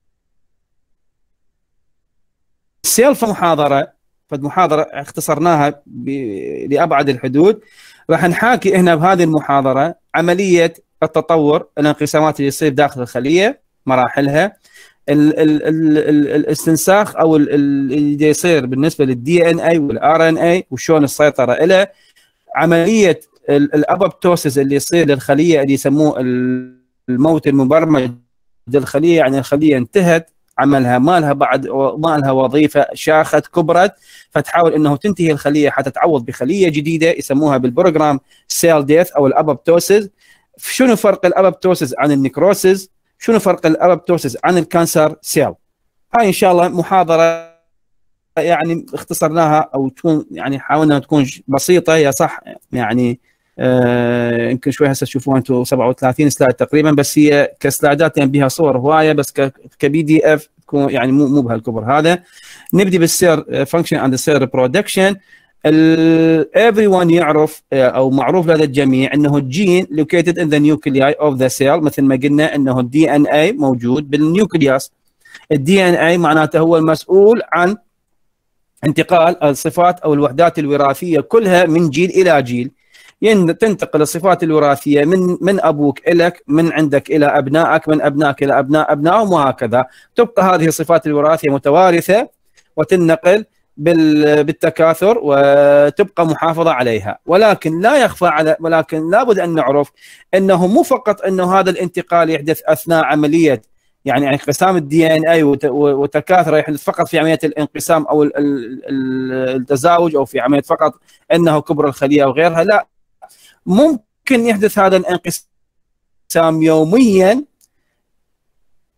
السيلف محاضرة فالمحاضرة اختصرناها لأبعد الحدود. راح نحاكي هنا بهذه المحاضرة عملية التطور، الانقسامات اللي يصير داخل الخلية، مراحلها، ال ال ال ال الاستنساخ او اللي يصير بالنسبة للدي ان اي والار ان اي وشون السيطرة له، عملية الابوبتوسيس اللي يصير للخلية اللي يسموه الموت المبرمج للخلية، يعني الخلية انتهت عملها، ما لها بعد ما لها وظيفه، شاخت كبرت، فتحاول انه تنتهي الخليه حتى تعوض بخليه جديده يسموها بالبروجرام سيل ديث او الابوبتوسيس. شنو فرق الابوبتوسيس عن النكروسيس؟ شنو فرق الابوبتوسيس عن الكانسر سيل؟ هاي ان شاء الله محاضره يعني اختصرناها او تكون يعني حاولنا تكون بسيطه، هي صح يعني آه يمكن شوي هسه تشوفوها انتم سبعة وثلاثين سلايد تقريبا، بس هي كسلايدات يعني بها صور هوايه، بس كبي دي اف تكون يعني مو مو بهالكبر هذا. نبدي بالسير فانكشن اند سير ريبرودكشن. everyone يعرف او معروف لدى الجميع انه الجين located in the nuclei of the cell، مثل ما قلنا انه الدي ان اي موجود بالنيوكليوس. الدي ان اي معناته هو المسؤول عن انتقال الصفات او الوحدات الوراثيه كلها من جيل الى جيل. تنتقل الصفات الوراثيه من من ابوك الك، من عندك الى ابنائك، من ابنائك الى ابناء ابنائهم، وهكذا تبقى هذه الصفات الوراثيه متوارثه وتنقل بالتكاثر وتبقى محافظه عليها. ولكن لا يخفى على ولكن لابد ان نعرف انه مو فقط انه هذا الانتقال يحدث اثناء عمليه يعني انقسام الدي ان اي وتكاثره، يحدث فقط في عمليه الانقسام او التزاوج او في عمليه فقط انه كبر الخليه وغيرها، لا، ممكن يحدث هذا الانقسام يوميا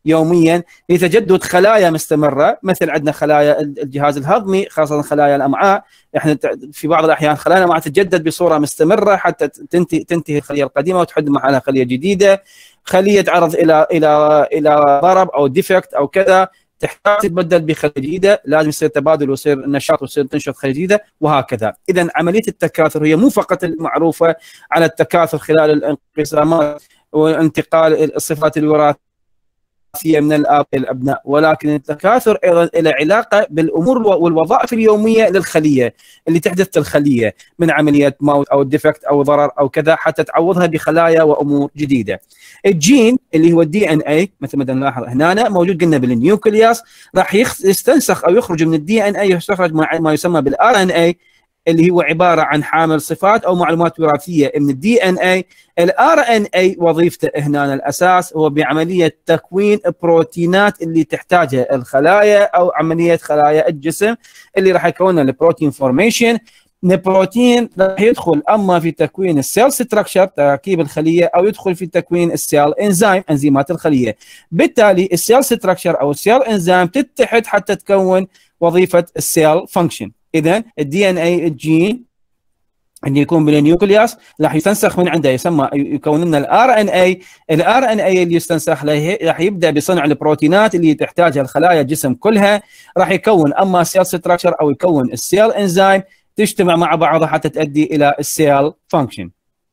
يوميا لتجدد خلايا مستمره، مثل عندنا خلايا الجهاز الهضمي، خاصه خلايا الامعاء. احنا في بعض الاحيان خلايا الامعاء تتجدد بصوره مستمره حتى تنتهي تنتهي الخليه القديمه وتحد محلها خليه جديده. خليه تعرض الى الى الى ضرب او ديفكت او كذا، تحتاج تتبدل بخليه جديده، لازم يصير تبادل ويصير نشاط ويصير تنشط خليه جديده وهكذا. اذا عمليه التكاثر هي مو فقط المعروفه على التكاثر خلال الانقسامات وانتقال الصفات الوراثيه من الاب الى الابناء، ولكن التكاثر ايضا له علاقه بالامور والوظائف اليوميه للخليه اللي تحدث الخليه من عمليه موت او ديفكت او ضرر او كذا، حتى تعوضها بخلايا وامور جديده. الجين اللي هو الدي ان اي مثل ما نلاحظ هنا موجود قلنا بالنيوكلياس، راح يستنسخ او يخرج من الدي ان اي، يستخرج ما يسمى بالار ان اي اللي هو عباره عن حامل صفات او معلومات وراثيه من الدي ان اي. الار ان اي وظيفته هنا الاساس هو بعمليه تكوين بروتينات اللي تحتاجها الخلايا او عمليه خلايا الجسم اللي راح يكونها البروتين فورميشن. البروتين راح يدخل اما في تكوين السيل ستراكشر تركيب الخليه، او يدخل في تكوين السيل انزيم انزيمات الخليه. بالتالي السيل ستراكشر او السيل انزيم تتحد حتى تكون وظيفه السيل فانكشن. اذا الدي ان اي الجين اللي يكون بالنيوكلياس راح يستنسخ من عنده، يسمى يكون لنا الار ان اي. الار ان اي اللي يستنسخ له راح يبدا بصنع البروتينات اللي تحتاجها الخلايا الجسم كلها، راح يكون اما سيل ستراكشر او يكون السيل انزيم تجتمع مع بعضها حتى تؤدي الى السيل فانكشن.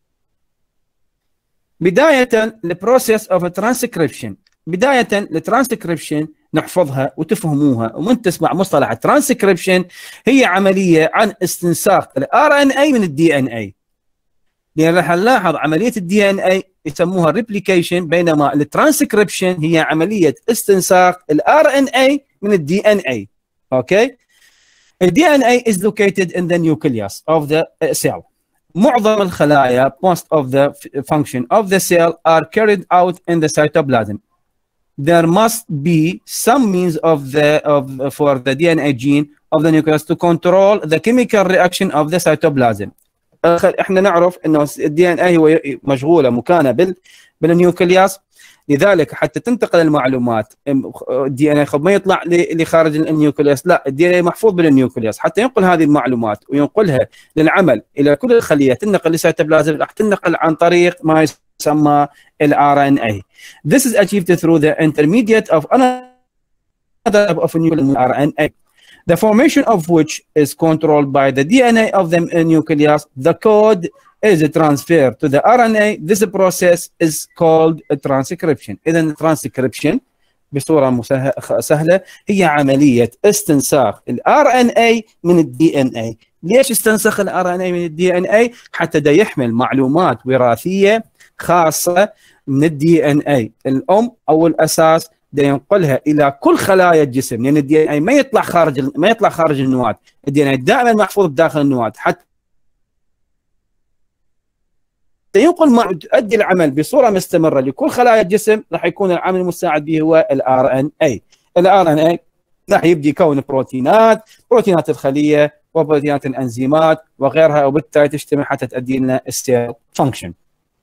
بدايه البروسيس اوف ترانسكريبشن، بدايه الترانسكريبشن نحفظها وتفهموها. ومن تسمع مصطلح الترانسكريبشن هي عمليه عن استنساخ الار ان اي من الدي ان اي، لان راح نلاحظ عمليه الدي ان اي يسموها ريبليكيشن، بينما الترانسكريبشن هي عمليه استنساخ الار ان اي من الدي ان اي. اوكي، الدي ان اي is located in the nucleus of the cell. معظم الخلايا most of the function of the cell are carried out in the cytoplasm. There must be some means of the of for the دي ان اي gene of the nucleus to control the chemical reaction of the cytoplasm. احنا نعرف انه الدي ان اي هو مشغوله مكانه بال بالنيوكلياس، لذلك حتى تنتقل المعلومات الدي ان اي ما يطلع لخارج النيوكلياس، لا الدي ان اي محفوظ بالنيوكلياس، حتى ينقل هذه المعلومات وينقلها للعمل الى كل الخليه تنقل للسيتوبلازم، راح تنقل عن طريق ما يسمى الار ان اي. This is achieved through the intermediate of another type of R N A, the formation of which is controlled by the D N A of the nucleus. The code is transferred to the R N A. This process is called transcription. إذا transcription بصورة سهلة هي عملية استنساخ ال R N A من ال D N A. ليش استنسخ ال R N A من ال D N A؟ حتى دا يحمل معلومات وراثية خاصة من ال D N A. الأم أو الأساس دا ينقلها الى كل خلايا الجسم، لان الدي ان اي ما يطلع خارج ما يطلع خارج النواه، الدي ان اي دائما محفوظ بداخل النواه، حتى ينقل مع تؤدي العمل بصوره مستمره لكل خلايا الجسم. راح يكون العامل المساعد به هو الار ان اي. الار ان اي راح يبدي يكون بروتينات، بروتينات الخليه وبروتينات الانزيمات وغيرها، وبالتالي تجتمع حتى تؤدي لنا السيل فانكشن.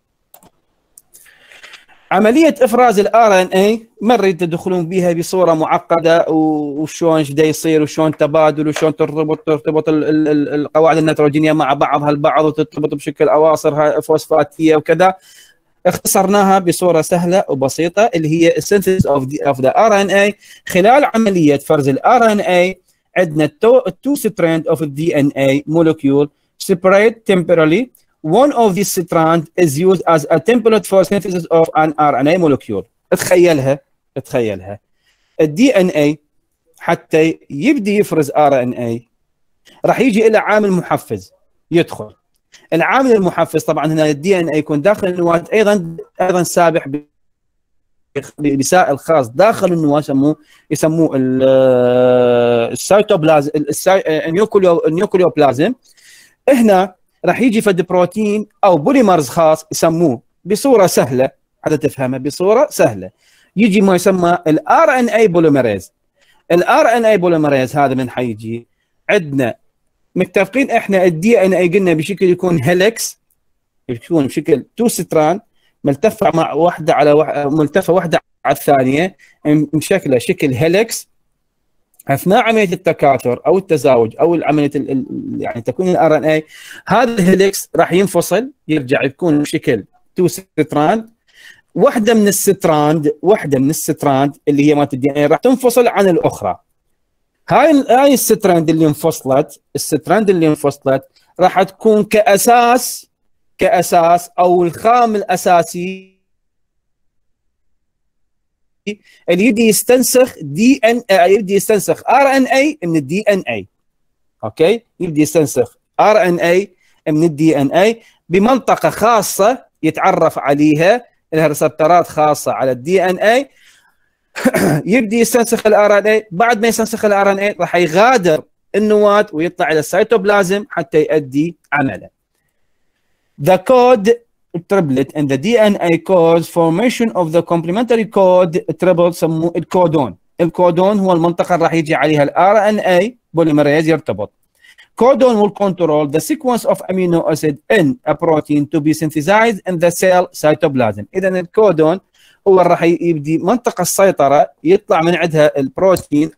عملية إفراز الار ان اي ما نريد تدخلون بها بصورة معقدة وشلون ايش دا يصير وشلون تبادل وشلون ترتبط ترتبط القواعد النيتروجينية مع بعضها البعض وترتبط بشكل أواصر فوسفاتية وكذا. اختصرناها بصورة سهلة وبسيطة اللي هي السينثيسيس اوف ذا ار ان اي. خلال عملية فرز الار ان اي عندنا two strand of the D N A molecule separate temporarily. One of these strands is used as a template for synthesis of an R N A molecule. تخيلها تخيلها الدي ان اي حتى يبدي يفرز ار ان اي راح يجي الى عامل محفز يدخل. العامل المحفز طبعا هنا الدي ان اي يكون داخل النواه، ايضا ايضا سابح بسائل خاص داخل النواه يسموه يسموه السيتوبلازم النيوكليو النيوكليوبلازم. هنا راح يجي فد بروتين او بوليمرز خاص يسموه بصوره سهله حتى تفهمها بصوره سهله، يجي ما يسمى الار ان اي بوليمريز. الار ان اي بوليمريز هذا من حيجي عندنا متفقين احنا الدي ان اي قلنا بشكل يكون هيلكس، يكون بشكل تو ستران ملتفه مع واحده على وح... ملتفه واحده الثانيه مشكله شكل هيلكس اثناء عمليه التكاثر او التزاوج او عمليه يعني تكوين الار ان اي. هذا الهيلكس راح ينفصل يرجع يكون بشكل تو ستراند. واحده من الستراند واحده من الستراند اللي هي مالت الدي ان اي راح تنفصل عن الاخرى. هاي هاي الستراند اللي انفصلت الستراند اللي انفصلت راح تكون كاساس كاساس او الخام الاساسي اللي يبدي يستنسخ دي ان يبدي يستنسخ ار ان اي من الدي ان اي. اوكي، يبدي يستنسخ ار ان اي من الدي ان اي بمنطقه خاصه يتعرف عليها، لها ريسبترات خاصه على الدي ان اي. يبدي يستنسخ الار ان اي. بعد ما يستنسخ الار ان اي راح يغادر النواه ويطلع الى السيتوبلازم حتى يؤدي عمله. The code triplet and the دي ان اي cause formation of the complementary code triple سموه الكودون. الكودون هو المنطقة اللي راح يجي عليها ال ار ان اي polymerase يرتبط. Codon will control the sequence of amino acid in a protein to be synthesized in the cell cytoplasm. إذا الكودون هو راح يبدي منطقة السيطرة يطلع من عندها البروتين،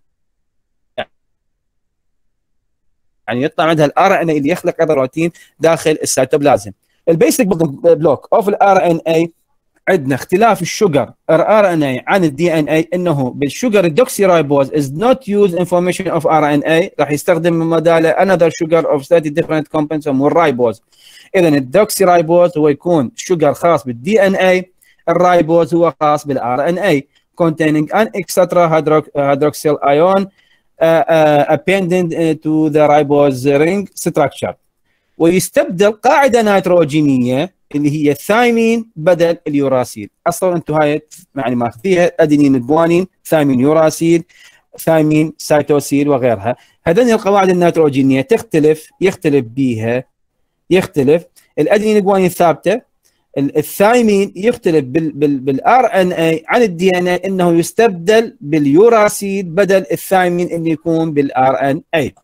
يعني يطلع من عندها الار ان اي اللي يخلق هذا البروتين داخل السيتوبلازم. البيسك بلوك اوف الار ان اي عندنا اختلاف الشجر ار ان اي عن الدي ان اي انه بالشجر الدوكسي رايبوز is not use information of ار ان اي، راح يستخدم من بداله another sugar of slightly different compounds هو الرايبوز. اذا الدوكسي رايبوز هو يكون شجر خاص بالدي ان اي، الرايبوز هو خاص بالار ان اي containing an extra hydroxyl ion uh, uh, appended to the ribose ring structure. ويستبدل قاعده نيتروجينيه اللي هي الثايمين بدل اليوراسيل. اصلا انتم هاي يعني ماخذيها ادينين جوانين ثايمين يوراسيل ثايمين سيتوسيل وغيرها. هذين القواعد النيتروجينيه تختلف يختلف بيها يختلف الادينين جوانين ثابته، الثايمين يختلف بالار ان اي عن الدي ان اي انه يستبدل باليوراسيل بدل الثايمين اللي يكون بالار ان اي.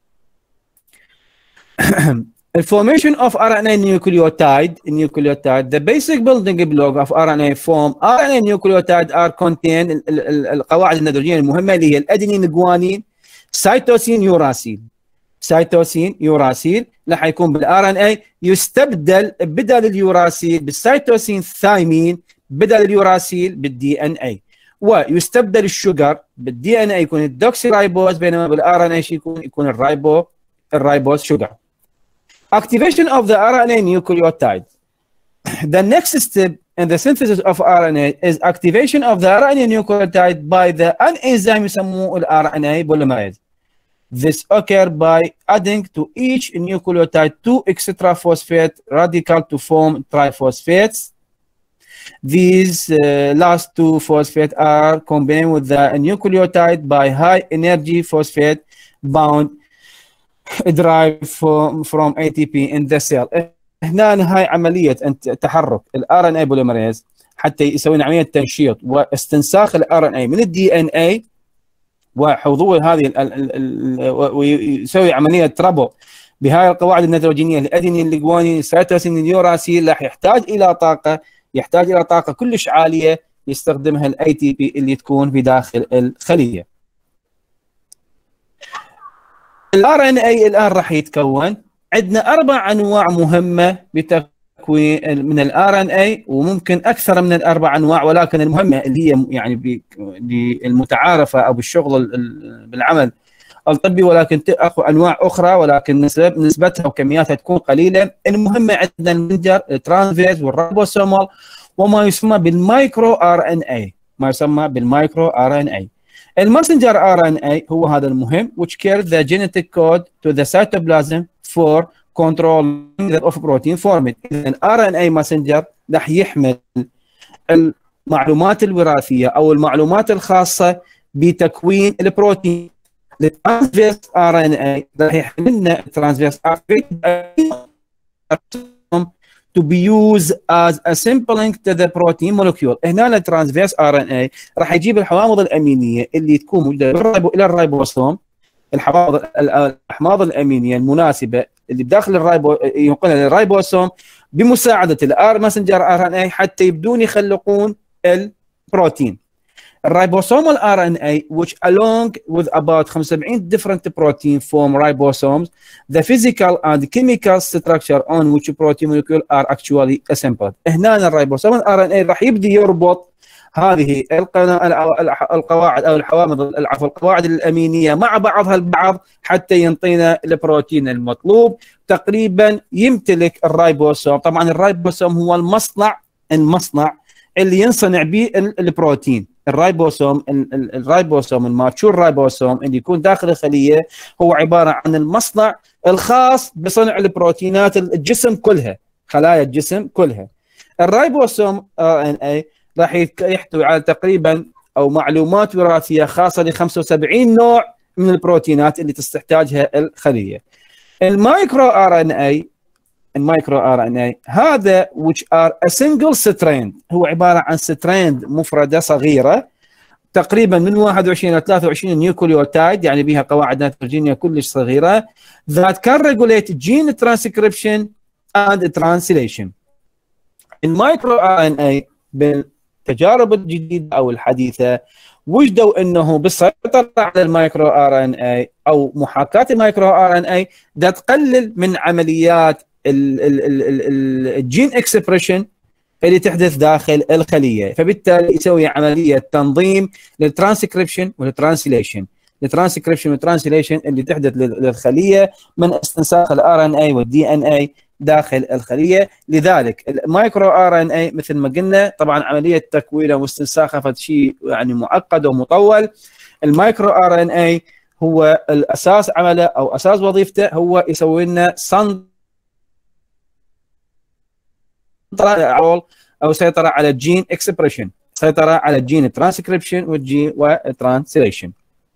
The formation of ار ان اي nucleotide, nucleotide, the basic building block of ار ان اي form ار ان اي nucleotide are contain القواعد النيتروجينيه المهمه اللي هي الادينين جوانين سيتوسين يوراسيل. سيتوسين يوراسيل راح يكون بالار ان اي يستبدل بدل اليوراسيل بالسيتوسين ثايمين بدل اليوراسيل بالدي ان اي، ويستبدل الشجر بالدي ان اي يكون الدوكسي رايبوز بينما بالار ان اي يكون يكون الرايبو الرايبوز شجر. Activation of the ار ان اي nucleotide. The next step in the synthesis of ار ان اي is activation of the ار ان اي nucleotide by the an enzyme يسموه ال ار ان اي polymerase. This occurs by adding to each nucleotide two extra phosphate radical to form triphosphates. These uh, last two phosphates are combined with the nucleotide by high energy phosphate bound derived from, from A T P in the cell. هنا هاي عملية تحرك ال ار ان اي polymerase حتى يسوي عملية تنشيط واستنساخ ال ار ان اي من ال دي ان اي وحضور هذه ويسوي عملية تربو بهاي القواعد النيتروجينية الادينين الجوانين سيتوسين اليوراسيل راح يحتاج إلى طاقة يحتاج إلى طاقة كلش عالية يستخدمها ال A T P اللي تكون في داخل الخلية. الار ان اي الان راح يتكون عندنا اربع انواع مهمه بتكوين من الار ان اي وممكن اكثر من الاربع انواع، ولكن المهمه اللي هي يعني بالمتعارفه او بالشغل بالعمل الطبي، ولكن اكو انواع اخرى ولكن نسبتها وكمياتها تكون قليله. المهمه عندنا المنجر الترانسفيرس والريبوسومال وما يسمى بالمايكرو ار ان اي ما يسمى بالمايكرو ار ان اي. الماسنجر ار ان اي هو هذا المهم which carries the genetic code to the cytoplasm for controlling of protein forming. إذا ال ار ان اي messenger راح يحمل المعلومات الوراثية أو المعلومات الخاصة بتكوين البروتين. الترانسفيرس ار ان اي راح يحمل لنا الترانسفيرس ار to be used as a sampling to the protein molecule. هنا الترانسفيرس ار ان اي راح يجيب الحوامض الامينيه اللي تكون موجوده الى الرايبوسوم، الحوامض الاحماض الامينيه المناسبه اللي بداخل الرايبو ينقلها للرايبوسوم بمساعده الار ماسنجر ار ان اي حتى يبدون يخلقون البروتين. الريبوسومال ار ان اي which along with about خمسة وسبعين different protein form ribosomes, the physical and chemical structure on which protein molecule are actually assembled. هنا الريبوسومال ار ان اي راح يبدي يربط هذه القواعد او الحوامض العفو القواعد الامينيه مع بعضها البعض حتى ينطينا البروتين المطلوب. تقريبا يمتلك الريبوسوم، طبعا الريبوسوم هو المصنع المصنع اللي ينصنع به البروتين. الريبوسوم الريبوسوم الماتشور ريبوسوم اللي يكون داخل الخليه هو عباره عن المصنع الخاص بصنع البروتينات الجسم كلها، خلايا الجسم كلها. الريبوسوم ار ان اي راح يحتوي على تقريبا او معلومات وراثيه خاصه ل خمسة وسبعين نوع من البروتينات اللي تحتاجها الخليه. المايكرو ار ان اي المايكرو ار ان اي هذا which are a single strand، هو عباره عن ستراند مفرده صغيره تقريبا من واحد وعشرين الى ثلاثة وعشرين نيوكليوتايد، يعني بها قواعد نيتروجينيه كلش صغيره that can regulate gene transcription and translation. المايكرو ار ان اي بالتجارب الجديده او الحديثه وجدوا انه بالسيطره على المايكرو ار ان اي او محاكاه المايكرو ار ان اي ده تقلل من عمليات الجين اكسبريشن اللي تحدث داخل الخليه، فبالتالي يسوي عمليه تنظيم للترانسكريبشن والترانسليشن. الترانسكريبشن والترانسليشن اللي تحدث للخليه من استنساخ الار ان اي والدي ان اي داخل الخليه. لذلك المايكرو ار ان اي مثل ما قلنا طبعا عمليه تكوينه واستنساخه فشيء يعني معقد ومطول. المايكرو ار ان اي هو الاساس عمله او اساس وظيفته هو يسوي لنا صن او سيطره على الجين اكسبريشن، سيطره على الجين ترانسكريبشن والجين والترانسليشن.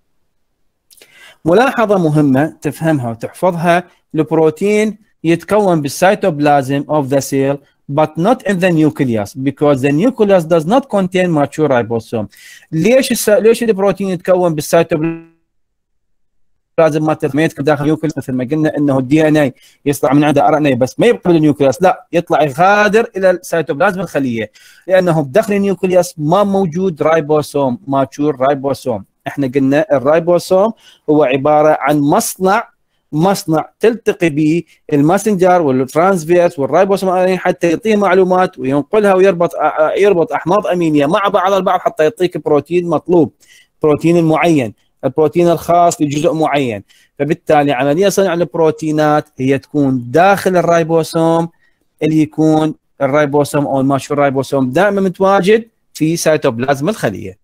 ملاحظه مهمه تفهمها وتحفظها، البروتين يتكون بالسيتوبلازم of the cell but not in the nucleus because the nucleus does not contain mature ribosome. ليش الس... ليش البروتين يتكون بالسيتوبلازم لازم ما تتميت داخل النيوكليوس؟ مثل ما قلنا انه الدي ان اي يطلع من عنده ار ان اي بس ما يبقى بالنيوكليوس، لا يطلع يغادر الى السيتوبلازم الخليه لانه بداخل النيوكليوس ما موجود رايبوسوم ماتشور رايبوسوم. احنا قلنا الرايبوسوم هو عباره عن مصنع مصنع تلتقي به الماسنجر والترانسفيرس والرايبوسوم حتى يعطيه معلومات وينقلها ويربط يربط احماض امينيه مع بعض البعض حتى يعطيك بروتين مطلوب، بروتين المعين، البروتين الخاص لجزء معين. فبالتالي عمليه صنع البروتينات هي تكون داخل الرايبوسوم اللي يكون الرايبوسوم او الماتشور رايبوسوم دائما متواجد في سيتوبلازم الخليه.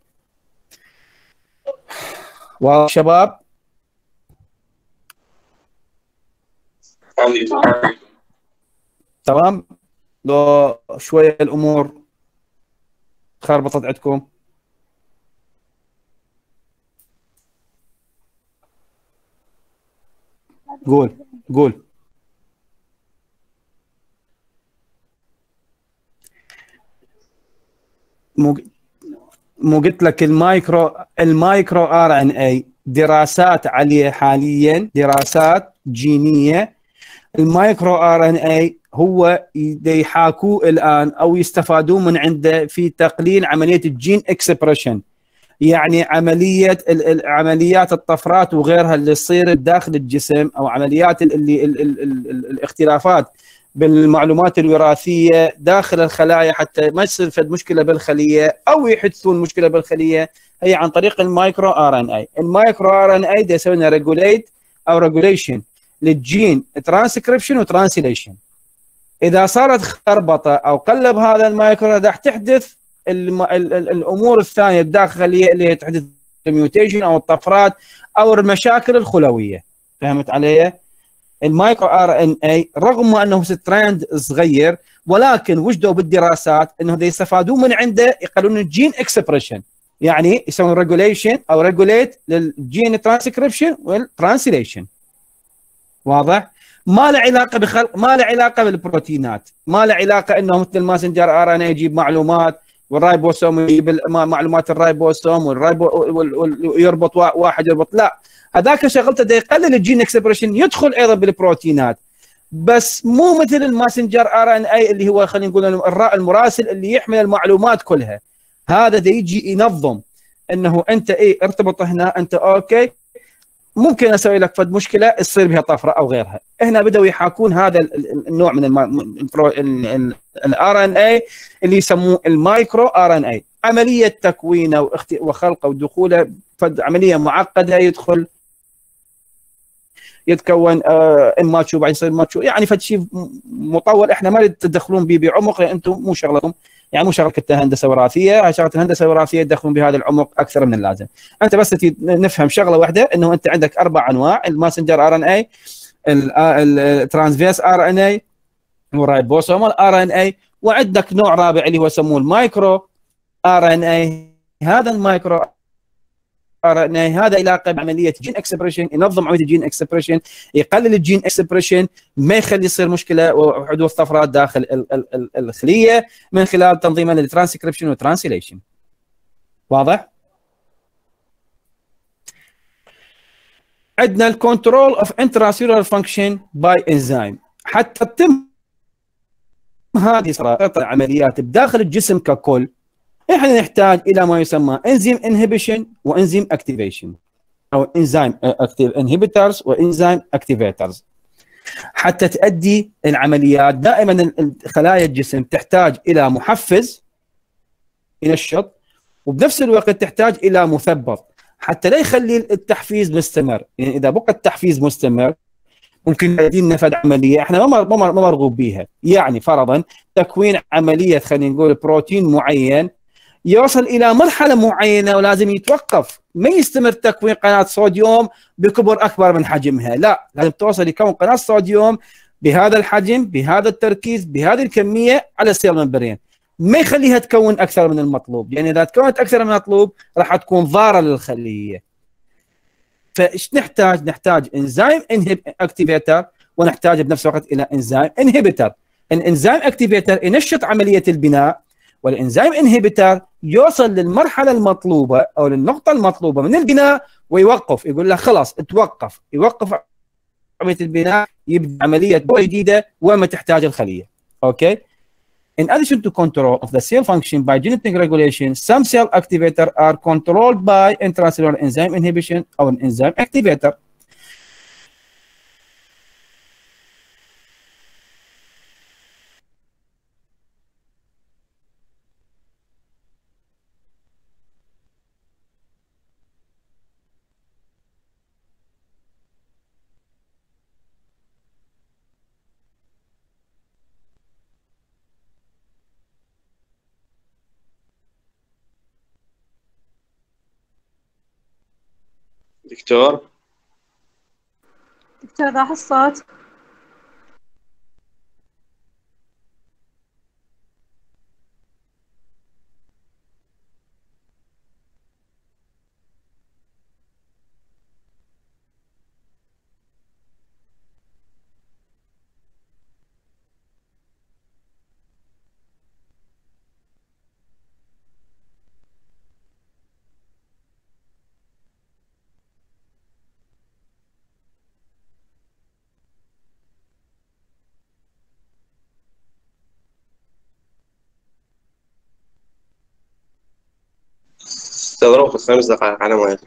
واضح شباب؟ تمام؟ لو شويه الامور خربطت عندكم قول قول. مو مو قلت لك المايكرو المايكرو ار ان اي دراسات عليه حاليا، دراسات جينيه. المايكرو ار ان اي هو يحاكوه الان او يستفادون من عنده في تقليل عمليه الجين اكسبريشن، يعني عمليه عمليات الطفرات وغيرها اللي تصير داخل الجسم او عمليات اللي ال ال ال ال الاختلافات بالمعلومات الوراثيه داخل الخلايا حتى ما يصير فد مشكله بالخليه او يحدثون مشكله بالخليه، هي عن طريق المايكرو ار ان اي. المايكرو ار ان اي ده يسوي لنا ريجوليت او ريجوليشن للجين ترانسكريبشن وترانسليشن. اذا صارت خربطه او قلب هذا المايكرو راح تحدث الم... ال... ال... الامور الثانيه الداخليه اللي هي تحدث الميوتيشن او الطفرات او المشاكل الخلويه. فهمت علي؟ المايكرو ار ان اي رغم انه ستراند صغير ولكن وجدوا بالدراسات انه يستفادون من عنده يقللون الجين اكسبريشن، يعني يسوون ريجوليشن او ريجوليت للجين ترانسكريبشن والترانسليشن. واضح؟ ما له علاقه بخلق، ما له علاقه بالبروتينات، ما له علاقه انه مثل الماسنجر ار ان اي يجيب معلومات والرايبوسوم يجيب معلومات الرايبوسوم والرايبو ويربط واحد يربط، لا هذاك شغلته ده يقلل الجين اكسبريشن، يدخل ايضا بالبروتينات بس مو مثل الماسنجر ار ان اي اللي هو خلينا نقول المراسل اللي يحمل المعلومات كلها. هذا ده يجي ينظم انه انت اي ارتبط هنا، انت اوكي، ممكن اسوي لك فد مشكله تصير بها طفره او غيرها. هنا بداوا يحاكون هذا النوع من الار ان اي اللي يسموه المايكرو ار ان اي، عمليه تكوينه وخلقه ودخوله فد عمليه معقده، يدخل يتكون آه اما تشو بعدين يصير ما تشو، يعني فد شيء مطول احنا ما تدخلون به بعمق، لان انتم مو شغلكم، يعني مو شغله الهندسه الوراثيه، هاي شغله الهندسه الوراثيه تدخلون بهذا العمق اكثر من اللازم. انت بس نفهم شغله واحده، انه انت عندك اربع انواع: الماسنجر ار ان اي، الترانسفيرس ار ان اي، والرايبوسومال ار ان اي، وعندك نوع رابع اللي هو يسموه المايكرو ار ان اي. هذا المايكرو ار ان اي هذا يلاقي بعمليه جين اكسبريشن، ينظم عمليه الجين اكسبريشن، يقلل الجين اكسبريشن، ما يخلي يصير مشكله وحدوث طفرات داخل ال ال ال الخليه من خلال تنظيمها للترانسكريبشن والترانسليشن. واضح؟ عندنا الكنترول اوف انتراسيلولار فانكشن باي انزيم. حتى تتم هذه العمليات بداخل الجسم ككل، احنا نحتاج الى ما يسمى انزيم انهبيشن وانزيم اكتيفيشن، او انزيم انهبيترز وانزيم اكتيفيترز. حتى تؤدي العمليات دائما خلايا الجسم تحتاج الى محفز ينشط، وبنفس الوقت تحتاج الى مثبط حتى لا يخلي التحفيز مستمر. يعني اذا بقى التحفيز مستمر ممكن يؤدي لنا فد عمليه احنا ما ما مرغوب بها. يعني فرضا تكوين عمليه خلينا نقول بروتين معين يوصل الى مرحله معينه ولازم يتوقف، ما يستمر تكوين قناه صوديوم بكبر اكبر من حجمها، لا، لازم توصل يكون قناه صوديوم بهذا الحجم بهذا التركيز بهذه الكميه على السيل ممبرين، ما يخليها تكون اكثر من المطلوب، يعني اذا تكونت اكثر من المطلوب راح تكون ضاره للخليه. فايش نحتاج؟ نحتاج انزيم اكتيفيتر، ونحتاج بنفس الوقت الى انزيم انهبيتر. الانزيم اكتيفيتر ينشط عمليه البناء، والانزيم انهبيتر يوصل للمرحله المطلوبه او للنقطه المطلوبه من البناء ويوقف، يقول له خلاص توقف، يوقف عمليه البناء، يبدا عمليه جديده وما تحتاج الخليه. اوكي. In addition to control of the cell function by genetic regulation, some cell activators are controlled by intracellular enzyme inhibition or an enzyme activator. دكتور دكتور راح الصوت. استغرقوا خمس دقائق على ما يدري.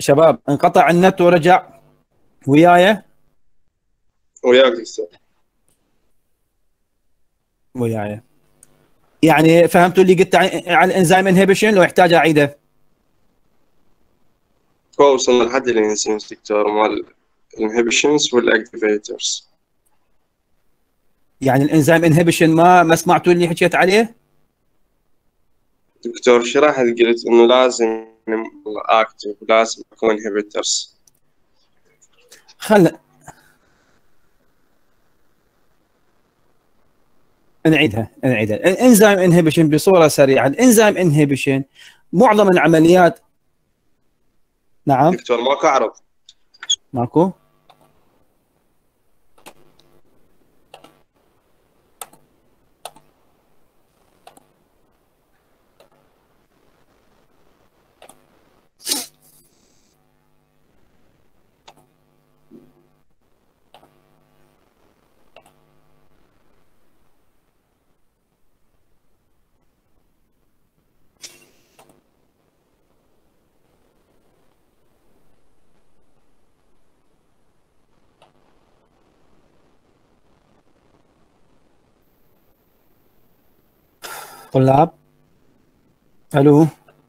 شباب انقطع النت ورجع وياي وياك دكتور. وياي يعني فهمتوا اللي قلت على الانزيم انهبيشن لو يحتاج اعيده؟ هو وصلنا لحد الانزيمز دكتور، مال الانهبيشنز والاكتيفيترز. يعني الانزيم انهبيشن ما ما سمعتوا اللي حكيت عليه؟ دكتور شرحت قلت انه لازم اكتف ولازم اكون انهبيترز. خلنا نعيدها نعيدها. الانزيم انهبيشن بصوره سريعه، الانزيم انهبيشن معظم العمليات. نعم دكتور ماكو عرض. ماكو. طلاب الو،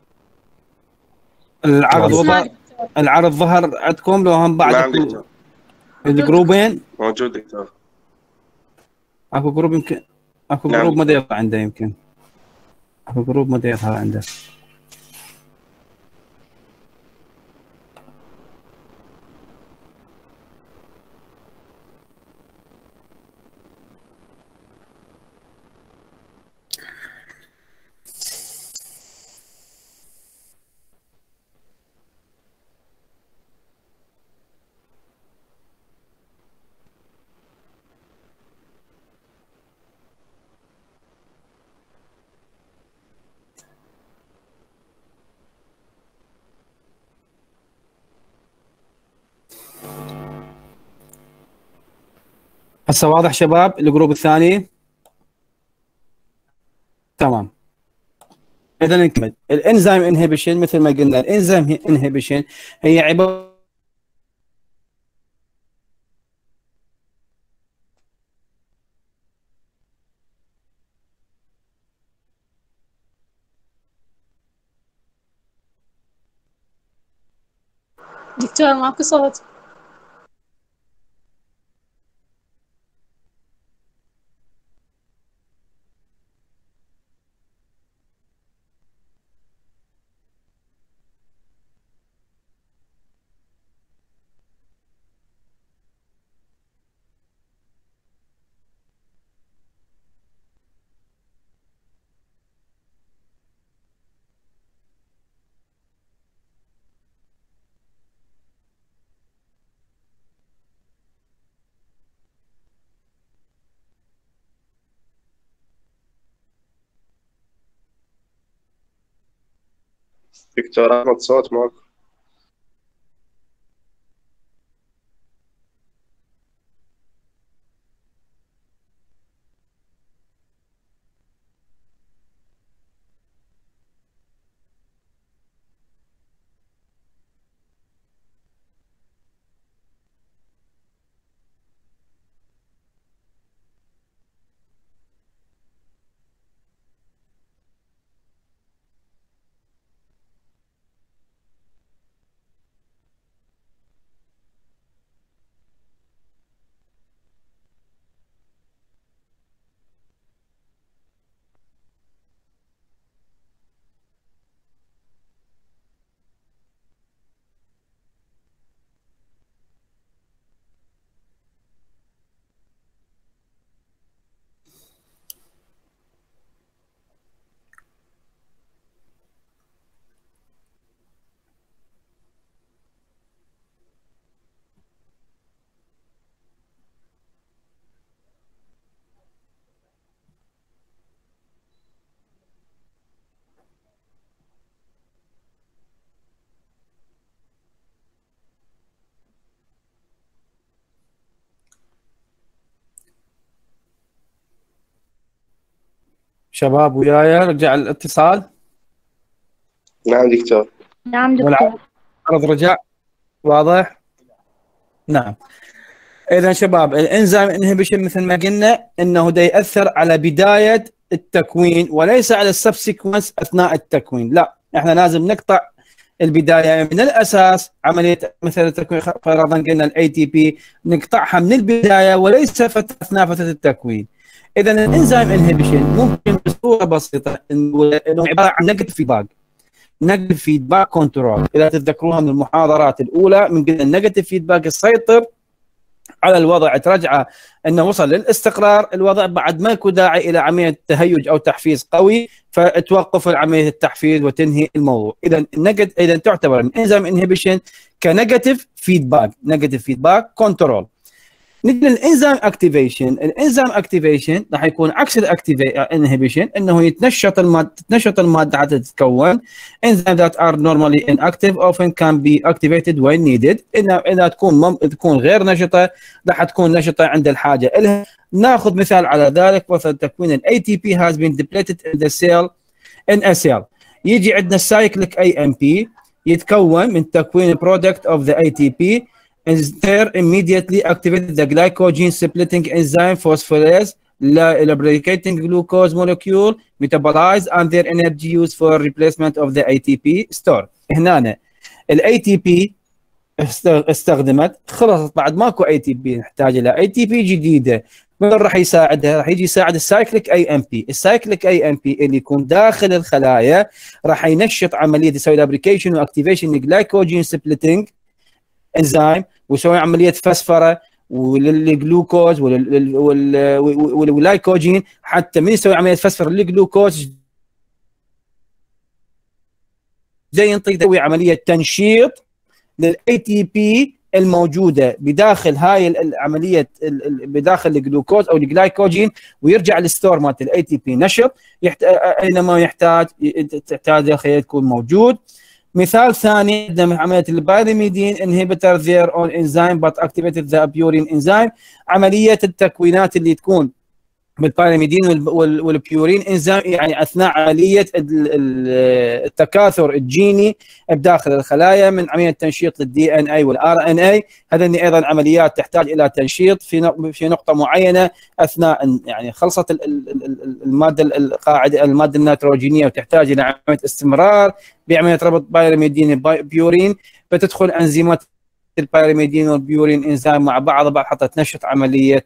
العرض وضع العرض ظهر عندكم لو هم بعد؟ نعم دكتور. الجروبين موجود دكتور. اكو جروب يمكن اكو نعم جروب ما دكتور. يظهر عنده، يمكن اكو جروب ما يظهر عنده. هسه واضح شباب الجروب الثاني؟ تمام. اذا نكمل. الانزيم انهبيشن مثل ما قلنا، الانزيم انهبيشن هي عباره دكتور ماكو صوت. دكتور احمد صوت ماكو. شباب وياي رجع الاتصال؟ نعم دكتور. نعم والعرض دكتور. عرض رجاء واضح؟ نعم. اذا شباب الانزيم انهبيشن مثل ما قلنا انه دا ياثر على بدايه التكوين وليس على السبسيكونس اثناء التكوين، لا احنا لازم نقطع البدايه من الاساس. عمليه مثل التكوين فرضا قلنا الاي تي بي نقطعها من البدايه وليس اثناء فتره التكوين. اذا الانزيم انهبيشن ممكن بصوره بسيطه انه عباره عن نيجاتيف فيدباك، نيجاتيف فيدباك كنترول. اذا تتذكروها من المحاضرات الاولى من قلنا النيجاتيف فيدباك يسيطر على الوضع، ترجعه انه وصل للاستقرار الوضع بعد ما يكون داعي الى عمليه تهيج او تحفيز قوي، فتوقف عمليه التحفيز وتنهي الموضوع. اذا النجد اذا تعتبر الانزيم انهبيشن كنيجاتيف فيدباك، نيجاتيف فيدباك كنترول. نجي للانزيم اكتيفيشن، الانزيم اكتيفيشن راح يكون عكس الانهبيشن، انه يتنشط الماده تتنشط الماده حتى تتكون. enzymes that are normally inactive often can be activated when needed. اذا اذا تكون مم... تكون غير نشطه راح تكون نشطه عند الحاجه لها. ناخذ مثال على ذلك، مثل تكوين الاي تي بي has been depleted in the cell in a cell. يجي عندنا السايكليك اي ام بي يتكون من تكوين product of the اي تي بي and there immediately activated the glycogen splitting enzyme phospholase lubricating glucose molecule metabolize and their energy used for replacement of the اي تي بي store. هنا الاي تي بي استخدمت خلصت بعد ماكو اي تي بي نحتاج لها اي تي بي جديده. من راح يساعدها؟ راح يجي يساعد السايكليك اي ام بي، السايكليك اي ام بي اللي يكون داخل الخلايا راح ينشط عمليه يسوي لابريكيشن واكتيفيشن الجلايكوجين سبليتنج انزيم ويسوي عمليه فسفره وللجلوكوز والجلايكوجين، حتى من يسوي عمليه فسفره للجلوكوز زي ينطي يسوي عمليه تنشيط للاي تي بي الموجوده بداخل هاي العمليه بداخل الجلوكوز او الجلايكوجين، ويرجع للستور مالت الاي تي بي نشط يحت... اينما يحتاج تحتاج الخليه تكون موجود. مثال ثاني عندنا عمليه البايرميدين انهبيتر ذير اون انزيم بات اكتيفيتد ذا بيورين انزيم. عمليه التكوينات اللي تكون بالبايرميدين والبيورين انزيم يعني اثناء عمليه التكاثر الجيني بداخل الخلايا من عمليه تنشيط للدي ان اي والار ان اي. هذين ايضا عمليات تحتاج الى تنشيط في في نقطه معينه اثناء يعني خلصت الماده القاعده الماده النيتروجينيه وتحتاج الى عمليه استمرار بعمليه ربط بايرميدين بيورين، فتدخل انزيمات البايرميدين والبيورين انزيم مع بعض بعض حتى تنشط عمليه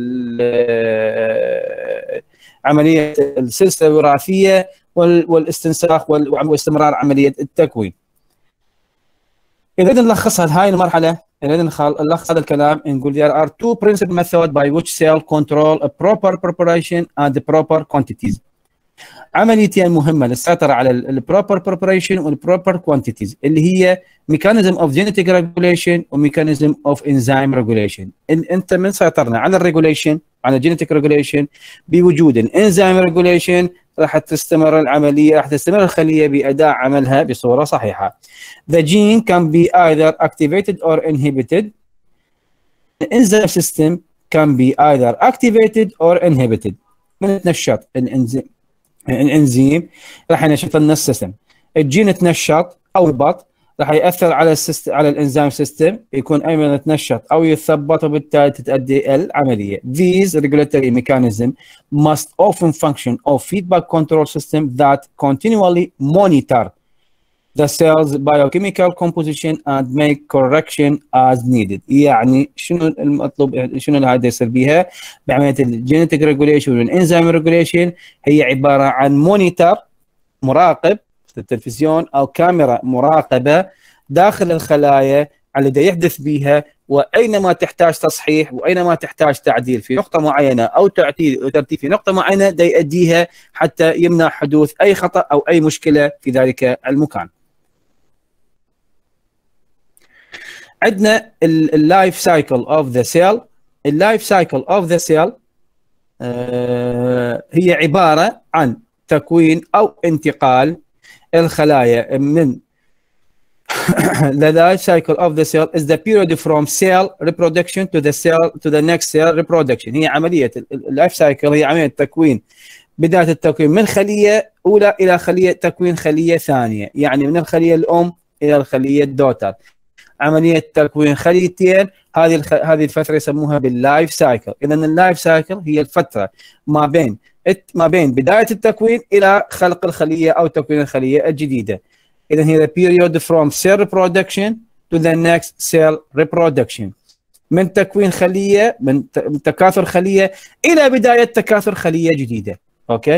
عمليه السلسله الوراثيه والاستنساخ واستمرار عمليه التكوين. اذا نلخصها لهاي المرحله، اذا نلخص هذا الكلام نقول there are two principal methods by which cell control a proper preparation and the proper quantities. عمليتين مهمه للسيطره على البروبر بريبريشن والبروبر كوانتيتيز اللي هي ميكانيزم اوف جينيتيك ريجوليشن وميكانيزم اوف انزيم ريجوليشن. انت من سيطرنا على الريجوليشن على الجينيتيك ريجوليشن بوجود الانزيم ريجوليشن راح تستمر العمليه راح تستمر الخليه باداء عملها بصوره صحيحه. The gene can be either activated or inhibited. The enzyme system can be either activated or inhibited. من تنشط الانزيم الانزيم راح ينشط لنا السيستم. الجين تنشط او يهبط راح ياثر على السيستم على الانزيم سيستم، يكون ايضا يتنشط او يثبط وبالتالي تؤدي العمليه. These regulatory mechanisms must often function of feedback control system that continually monitor the cell's biochemical composition and make correction as needed. يعني شنو المطلوب شنو اللي هذا يصير بها بعمليه الجينيتيك ريجوليشن والانزيم ريجوليشن؟ هي عباره عن مونيتر مراقب في التلفزيون او كاميرا مراقبه داخل الخلايا على اللي يحدث بها، واينما تحتاج تصحيح واينما تحتاج تعديل في نقطه معينه او تعديل وترتيب في نقطه معينه دا يؤديها حتى يمنع حدوث اي خطا او اي مشكله في ذلك المكان. عندنا اللايف سايكل اوف ذا سيل. اللايف سايكل اوف ذا سيل هي عباره عن تكوين او انتقال الخلايا من the life cycle of the cell is the period from cell reproduction to the cell to the next cell reproduction. هي عمليه اللايف سايكل هي عمليه تكوين بدايه التكوين من خليه اولى الى خليه تكوين خليه ثانيه، يعني من الخليه الام الى الخليه الدوتر. عمليه تكوين خليتين هذه الخ... هذه الفتره يسموها باللايف سايكل. اذا اللايف سايكل هي الفتره ما بين ما بين بدايه التكوين الى خلق الخليه او تكوين الخليه الجديده. اذا هي the period from cell reproduction to the next cell reproduction. من تكوين خليه من تكاثر خليه الى بدايه تكاثر خليه جديده. اوكي.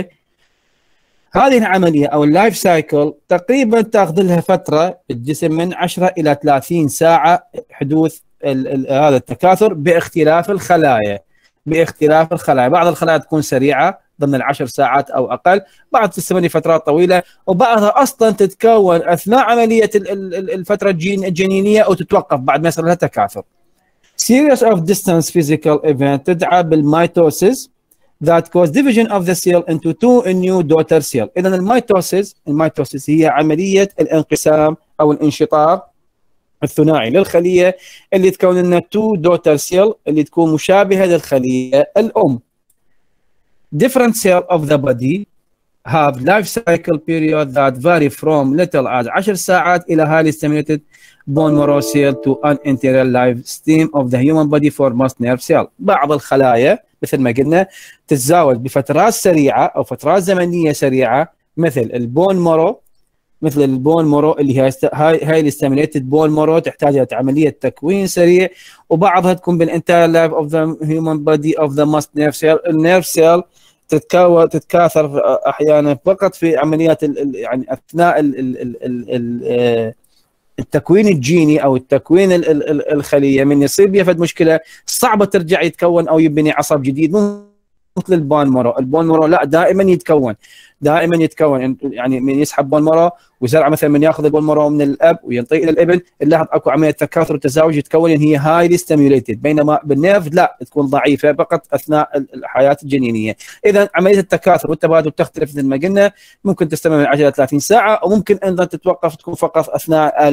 هذه العمليه او اللايف سايكل تقريبا تاخذ لها فتره الجسم من عشرة الى ثلاثين ساعه حدوث ال ال هذا التكاثر باختلاف الخلايا. باختلاف الخلايا، بعض الخلايا تكون سريعه ضمن العشر ساعات او اقل، بعض تستمر فترات طويله، وبعضها اصلا تتكون اثناء عمليه الفتره الجنينيه او تتوقف بعد ما يصير لها تكاثر. Series of distance physical event تدعى بالميتوسيس that cause division of the cell into two new daughter cell. إذا الميتوسيس الميتوسيس هي عملية الانقسام أو الانشطار الثنائي للخلية اللي تكون لنا two daughter cell اللي تكون مشابهة للخلية الأم. Different cell of the body have life cycle period that vary from little as عشر ساعات إلى highly stimulated bone marrow cell to an integral life stream of the human body for most nerve cell. بعض الخلايا مثل ما قلنا تتزاوج بفترات سريعه او فترات زمنيه سريعه مثل البون مارو مثل البون مارو اللي هي هاي هاي الستيميليتد بون مارو تحتاج الى عمليه تكوين سريع، وبعضها تكون بالانتاير لايف اوف ذا هيومن بودي اوف ذا ماست نيرف سيل. النيرف سيل تتكون تتكاثر احيانا فقط في عمليات ال يعني اثناء ال ال ال ال التكوين الجيني او التكوين ال ال الخليه. من يصير بها فد مشكله صعبه ترجع يتكون او يبني عصب جديد مثل البون مارو. البون مارو لا دائما يتكون دائما يتكون يعني من يسحب بون مارو ويزرع مثلا من ياخذ البون مارو من الاب وينطيه الى الابن نلاحظ اكو عمليه تكاثر وتزاوج يتكون ان هي هايلي ستيميوليتد، بينما بالنيرف لا تكون ضعيفه فقط اثناء الحياه الجنينيه. اذا عمليه التكاثر والتبادل تختلف مثل ما قلنا، ممكن تستمر من عشرة الى ثلاثين ساعه وممكن ايضا تتوقف تكون فقط اثناء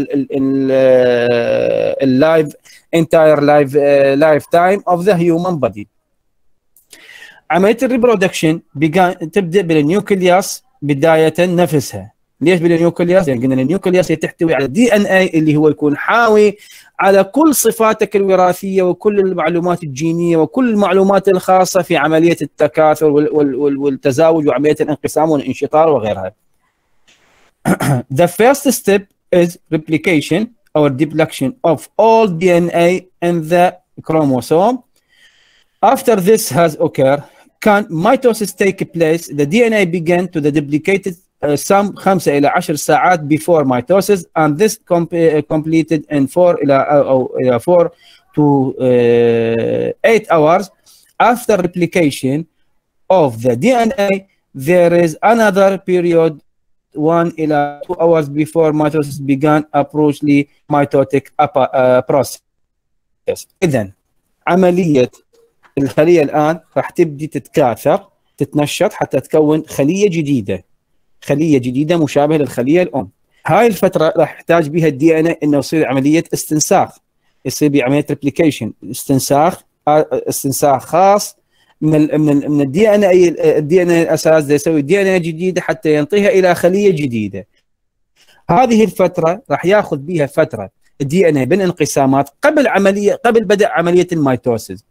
اللايف انتاير لايف لايف تايم اوف ذا هيومن بودي. عمليه الريبرودكشن تبدا بالنيوكلياس بدايه نفسها. ليش بالنيوكلياس؟ لان قلنا النيوكلياس تحتوي على الدي ان اي اللي هو يكون حاوي على كل صفاتك الوراثيه وكل المعلومات الجينيه وكل المعلومات الخاصه في عمليه التكاثر والتزاوج وعمليه الانقسام والانشطار وغيرها. The first step is replication or duplication of all D N A in the chromosome. After this has occurred, can mitosis take place? The D N A begin to the duplicated uh, some خمسة إلى عشر ساعات before mitosis, and this comp uh, completed in four إلى uh, four to uh, eight hours. After replication of the D N A, there is another period one إلى two hours before mitosis began approachly mitotic uh, process. إذن عملية الخلية الآن راح تبدي تتكاثر تتنشط حتى تكون خلية جديدة خلية جديدة مشابهة للخلية الأم. هاي الفترة راح يحتاج بها الدي ان اي انه يصير عملية استنساخ، يصير بعملية ريبليكيشن استنساخ استنساخ خاص من ال من ال من الدي ان اي الدي ان اي الاساس ده يسوي دي ان اي جديدة حتى ينطيها إلى خلية جديدة. هذه الفترة راح ياخذ بها فترة الدي ان اي بالانقسامات قبل عملية قبل بدء عملية الميتوسيس.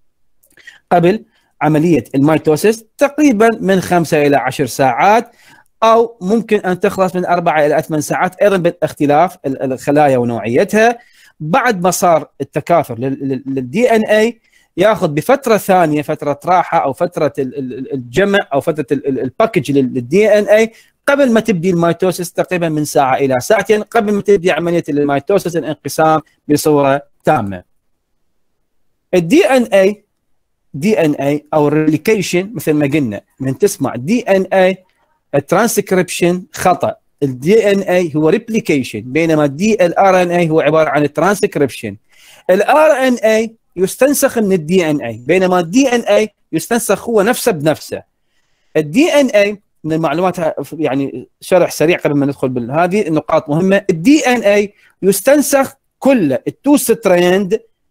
قبل عملية الميتوسيس تقريبا من خمسة إلى عشر ساعات، أو ممكن أن تخلص من أربعة إلى ثمان ساعات أيضا باختلاف الخلايا ونوعيتها. بعد ما صار التكاثر للدي ان اي ياخذ بفترة ثانية فترة راحة أو فترة الجمع أو فترة الباكج للدي ان اي قبل ما تبدي الميتوسيس تقريبا من ساعة إلى ساعتين قبل ما تبدي عملية الميتوسيس الانقسام بصورة تامة. الدي ان اي دي ان اي او ريبليكيشن مثل ما قلنا من تسمع دي ان اي الترانسكريبشن خطا. الدي ان اي هو ريبليكيشن بينما الدي الار ان اي هو عباره عن الترانسكريبشن. الار ان اي يستنسخ من الدي ان اي بينما الدي ان اي يستنسخ هو نفسه بنفسه. الدي ان اي من المعلومات يعني شرح سريع قبل ما ندخل بهذه النقاط مهمه. الدي ان اي يستنسخ كله التو ستراند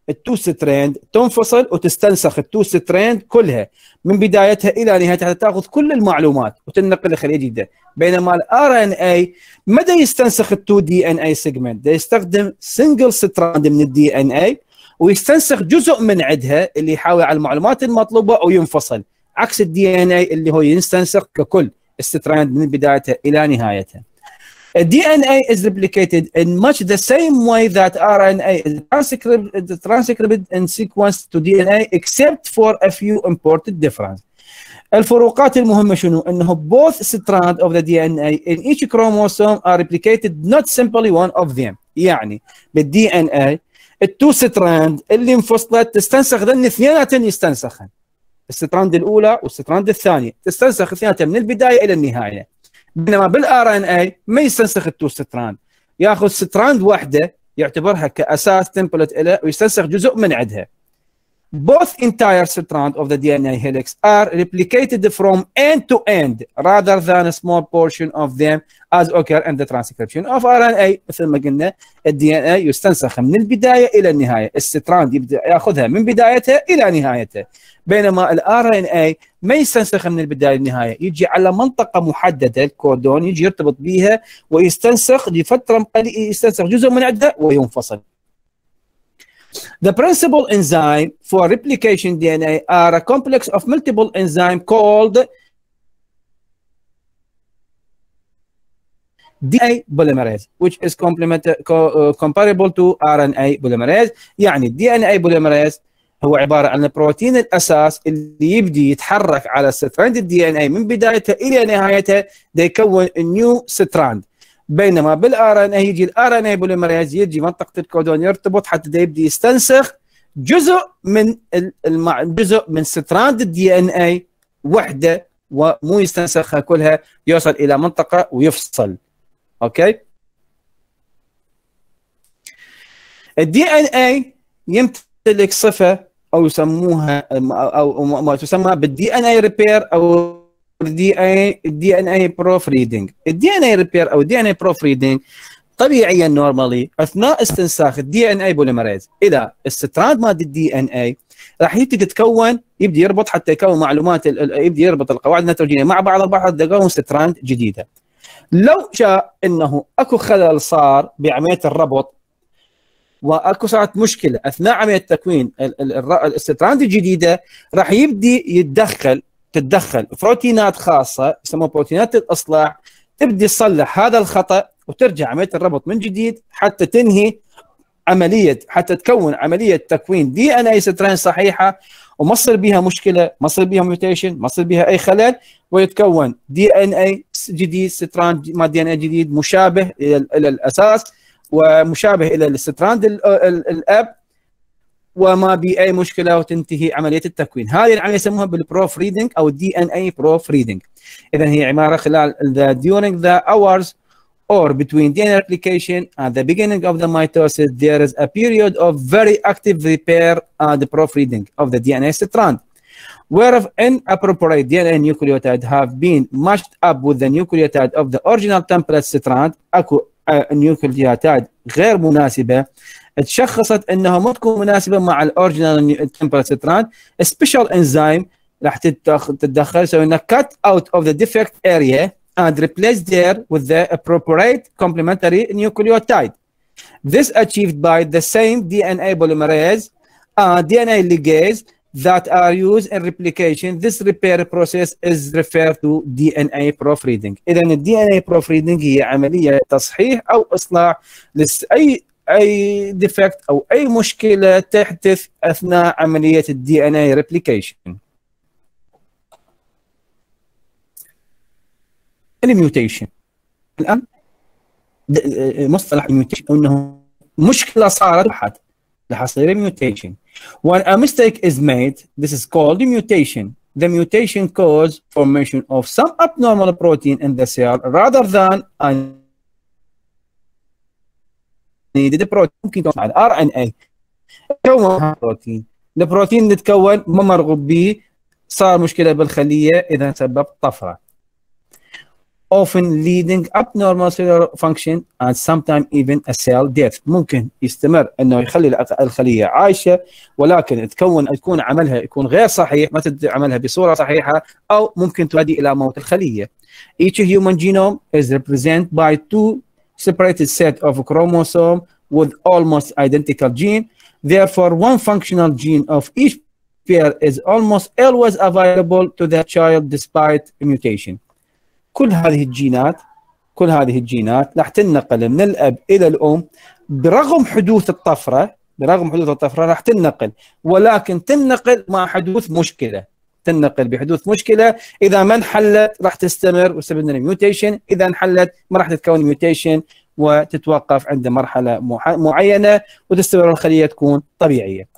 التو ستراند تنفصل وتستنسخ التو ستراند كلها من بدايتها الى نهايتها، تاخذ كل المعلومات وتنقل لخليه جديده. بينما الار ان اي مدى يستنسخ التو دي ان اي سيجمنت، ده يستخدم سنجل ستراند من الدي ان اي ويستنسخ جزء من عندها اللي يحاوي على المعلومات المطلوبه وينفصل، عكس الدي ان اي اللي هو يستنسخ ككل الستراند من بدايتها الى نهايتها. D N A is replicated in much the same way that R N A is transcribed, transcribed in sequence to D N A except for a few important differences. الفروقات المهمة شنو؟ انه both strands of the D N A in each chromosome are replicated, not simply one of them. يعني بالدي ان اي التو ستراند اللي انفصلت تستنسخ ذن اثنيناتن يستنسخن. الستراند الاولى والستراند الثانية تستنسخ اثنيناتن من البداية الى النهاية. بينما بالار ان اي ما يستنسخ التو ستراند، ياخذ ستراند واحده يعتبرها كاساس تمبلت له ويستنسخ جزء من عندها. Both entire strands of the D N A helix are replicated from end to end rather than a small portion of them as occur in the transcription of R N A. مثل ما قلنا الدي ان اي يستنسخ من البدايه الى النهايه، الستراند يبدا ياخذها من بدايتها الى نهايتها. بينما الار ان اي ما يستنسخ من البدايه للنهايه، يجي على منطقه محدده الكودون يجي يرتبط بها ويستنسخ لفتره يستنسخ جزء من عندها وينفصل. The principal enzyme for replication D N A are a complex of multiple enzymes called D N A polymerase, which is co comparable to R N A polymerase. يعني D N A polymerase هو عبارة عن البروتين الأساس اللي يبدي يتحرك على ستراند الدي ان اي من بدايتها إلى نهايتها دا يكون نيو ستراند. بينما بالار ان اي يجي الار ان اي بوليمريز يجي منطقة الكودون يرتبط حتى دا يبدي يستنسخ جزء من المع... جزء من ستراند الدي ان اي وحدة ومو يستنسخها كلها، يوصل إلى منطقة ويفصل. أوكي. الدي ان اي يمتلك صفة او يسموها او ما تسمى بالدي ان اي ريبير او الدي اي الدي ان اي بروف ريدنج. الدي ان اي ريبير او الدي ان اي بروف ريدنج طبيعيا نورمالي اثناء استنساخ الدي ان اي بوليمريز الى الستراند مال الدي ان اي راح يبتدي تتكون، يبدي يربط حتى يكون معلومات، يبدي يربط القواعد النيتروجينيه مع بعض البعض تكون ستراند جديده. لو شاء انه اكو خلل صار بعمليه الربط واكو صارت مشكله اثناء عمليه تكوين الستراند الجديده، راح يبدي يتدخل تتدخل بروتينات خاصه يسموها بروتينات الاصلاح، تبدي تصلح هذا الخطا وترجع عمليه الربط من جديد حتى تنهي عمليه، حتى تكون عمليه تكوين دي ان اي ستراند صحيحه وما تصير بها مشكله، ما تصير بها ميوتيشن، ما تصير بها اي خلل، ويتكون دي ان اي جديد، ستراند ما دي ان اي جديد مشابه الى الاساس ومشابه الى الستراند الاب وما بي اي مشكله وتنتهي عمليه التكوين. هذه العمليه يسموها بالبروف ريدنج او الدي ان اي بروف ريدنج. اذا هي عباره خلال the during the hours or between D N A replication and the beginning of the mitosis there is a period of very active repair and proofreading of the D N A strand, where inappropriate D N A nucleotide have been matched up with the nucleotide of the original template strand. اكو نيوكليوتايد غير مناسبه تشخصت انها ما تكون مناسبه مع الاوريجينال تمبلت ستراند، سبيشال انزيم راح تتدخل تسوي لنا cut out of the defect area and replace there with the appropriate complementary nucleotide. This achieved by the same D N A polymerase and D N A ligase that are used in replication. This repair process is referred to D N A proofreading. إذا ال D N A proofreading هي عملية تصحيح أو إصلاح لأي أي ديفكت أو أي مشكلة تحدث أثناء عملية ال D N A replication. الميوتيشن الآن مصطلح الميوتيشن أنه مشكلة صارت بحد رح يصير mutation. When a mistake is made, this is called mutation. The mutation causes formation of some abnormal protein in the cell rather than a needed protein. ممكن يكون على R N A تكون بروتين، البروتين اللي تكون ما مرغوب به، صار مشكلة بالخلية إذا سبب طفرة. often leading abnormal cellular function and sometimes even a cell death. ممكن يستمر انه يخلي الخليه عايشه ولكن تكون تكون عملها يكون غير صحيح، ما تبدا عملها بصوره صحيحه، او ممكن تؤدي الى موت الخليه. Each human genome is represented by two separated set of chromosome with almost identical gene. Therefore, one functional gene of each pair is almost always available to the child despite mutation. كل هذه الجينات كل هذه الجينات راح تنقل من الاب الى الام برغم حدوث الطفره برغم حدوث الطفره راح تنقل، ولكن تنقل مع حدوث مشكله تنقل بحدوث مشكله. اذا ما انحلت راح تستمر وتسبب لنا ميوتيشن، اذا انحلت ما راح تتكون ميوتيشن وتتوقف عند مرحله معينه وتستمر الخليه تكون طبيعيه.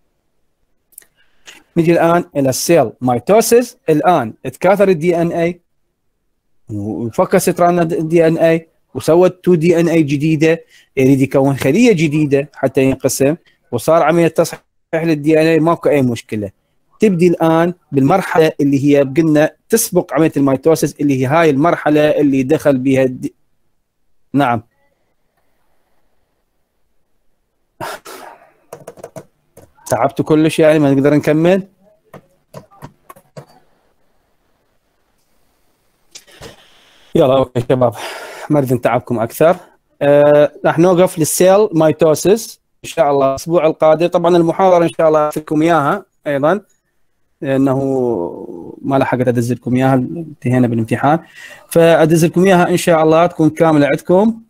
نجي الان الى السيل مايتوسيس. الان تكاثر الدي ان اي وفك ستران الدي ان اي وسوت تو دي ان اي جديده، يريد يكون خليه جديده حتى ينقسم، وصار عمليه تصحيح للدي ان اي، ماكو اي مشكله. تبدي الان بالمرحله اللي هي قلنا تسبق عمليه الميتوسيس، اللي هي هاي المرحله اللي دخل بها الدي... نعم تعبتوا كلش يعني ما نقدر نكمل. يلا اوكي شباب ما اريد نتعبكم اكثر. آه، راح نوقف للسيل مايتوسيس ان شاء الله الاسبوع القادم. طبعا المحاضره ان شاء الله اعطيكم اياها ايضا لانه ما لحقت ادز لكم اياها، انتهينا بالامتحان، فادز لكم اياها ان شاء الله تكون كامله عندكم.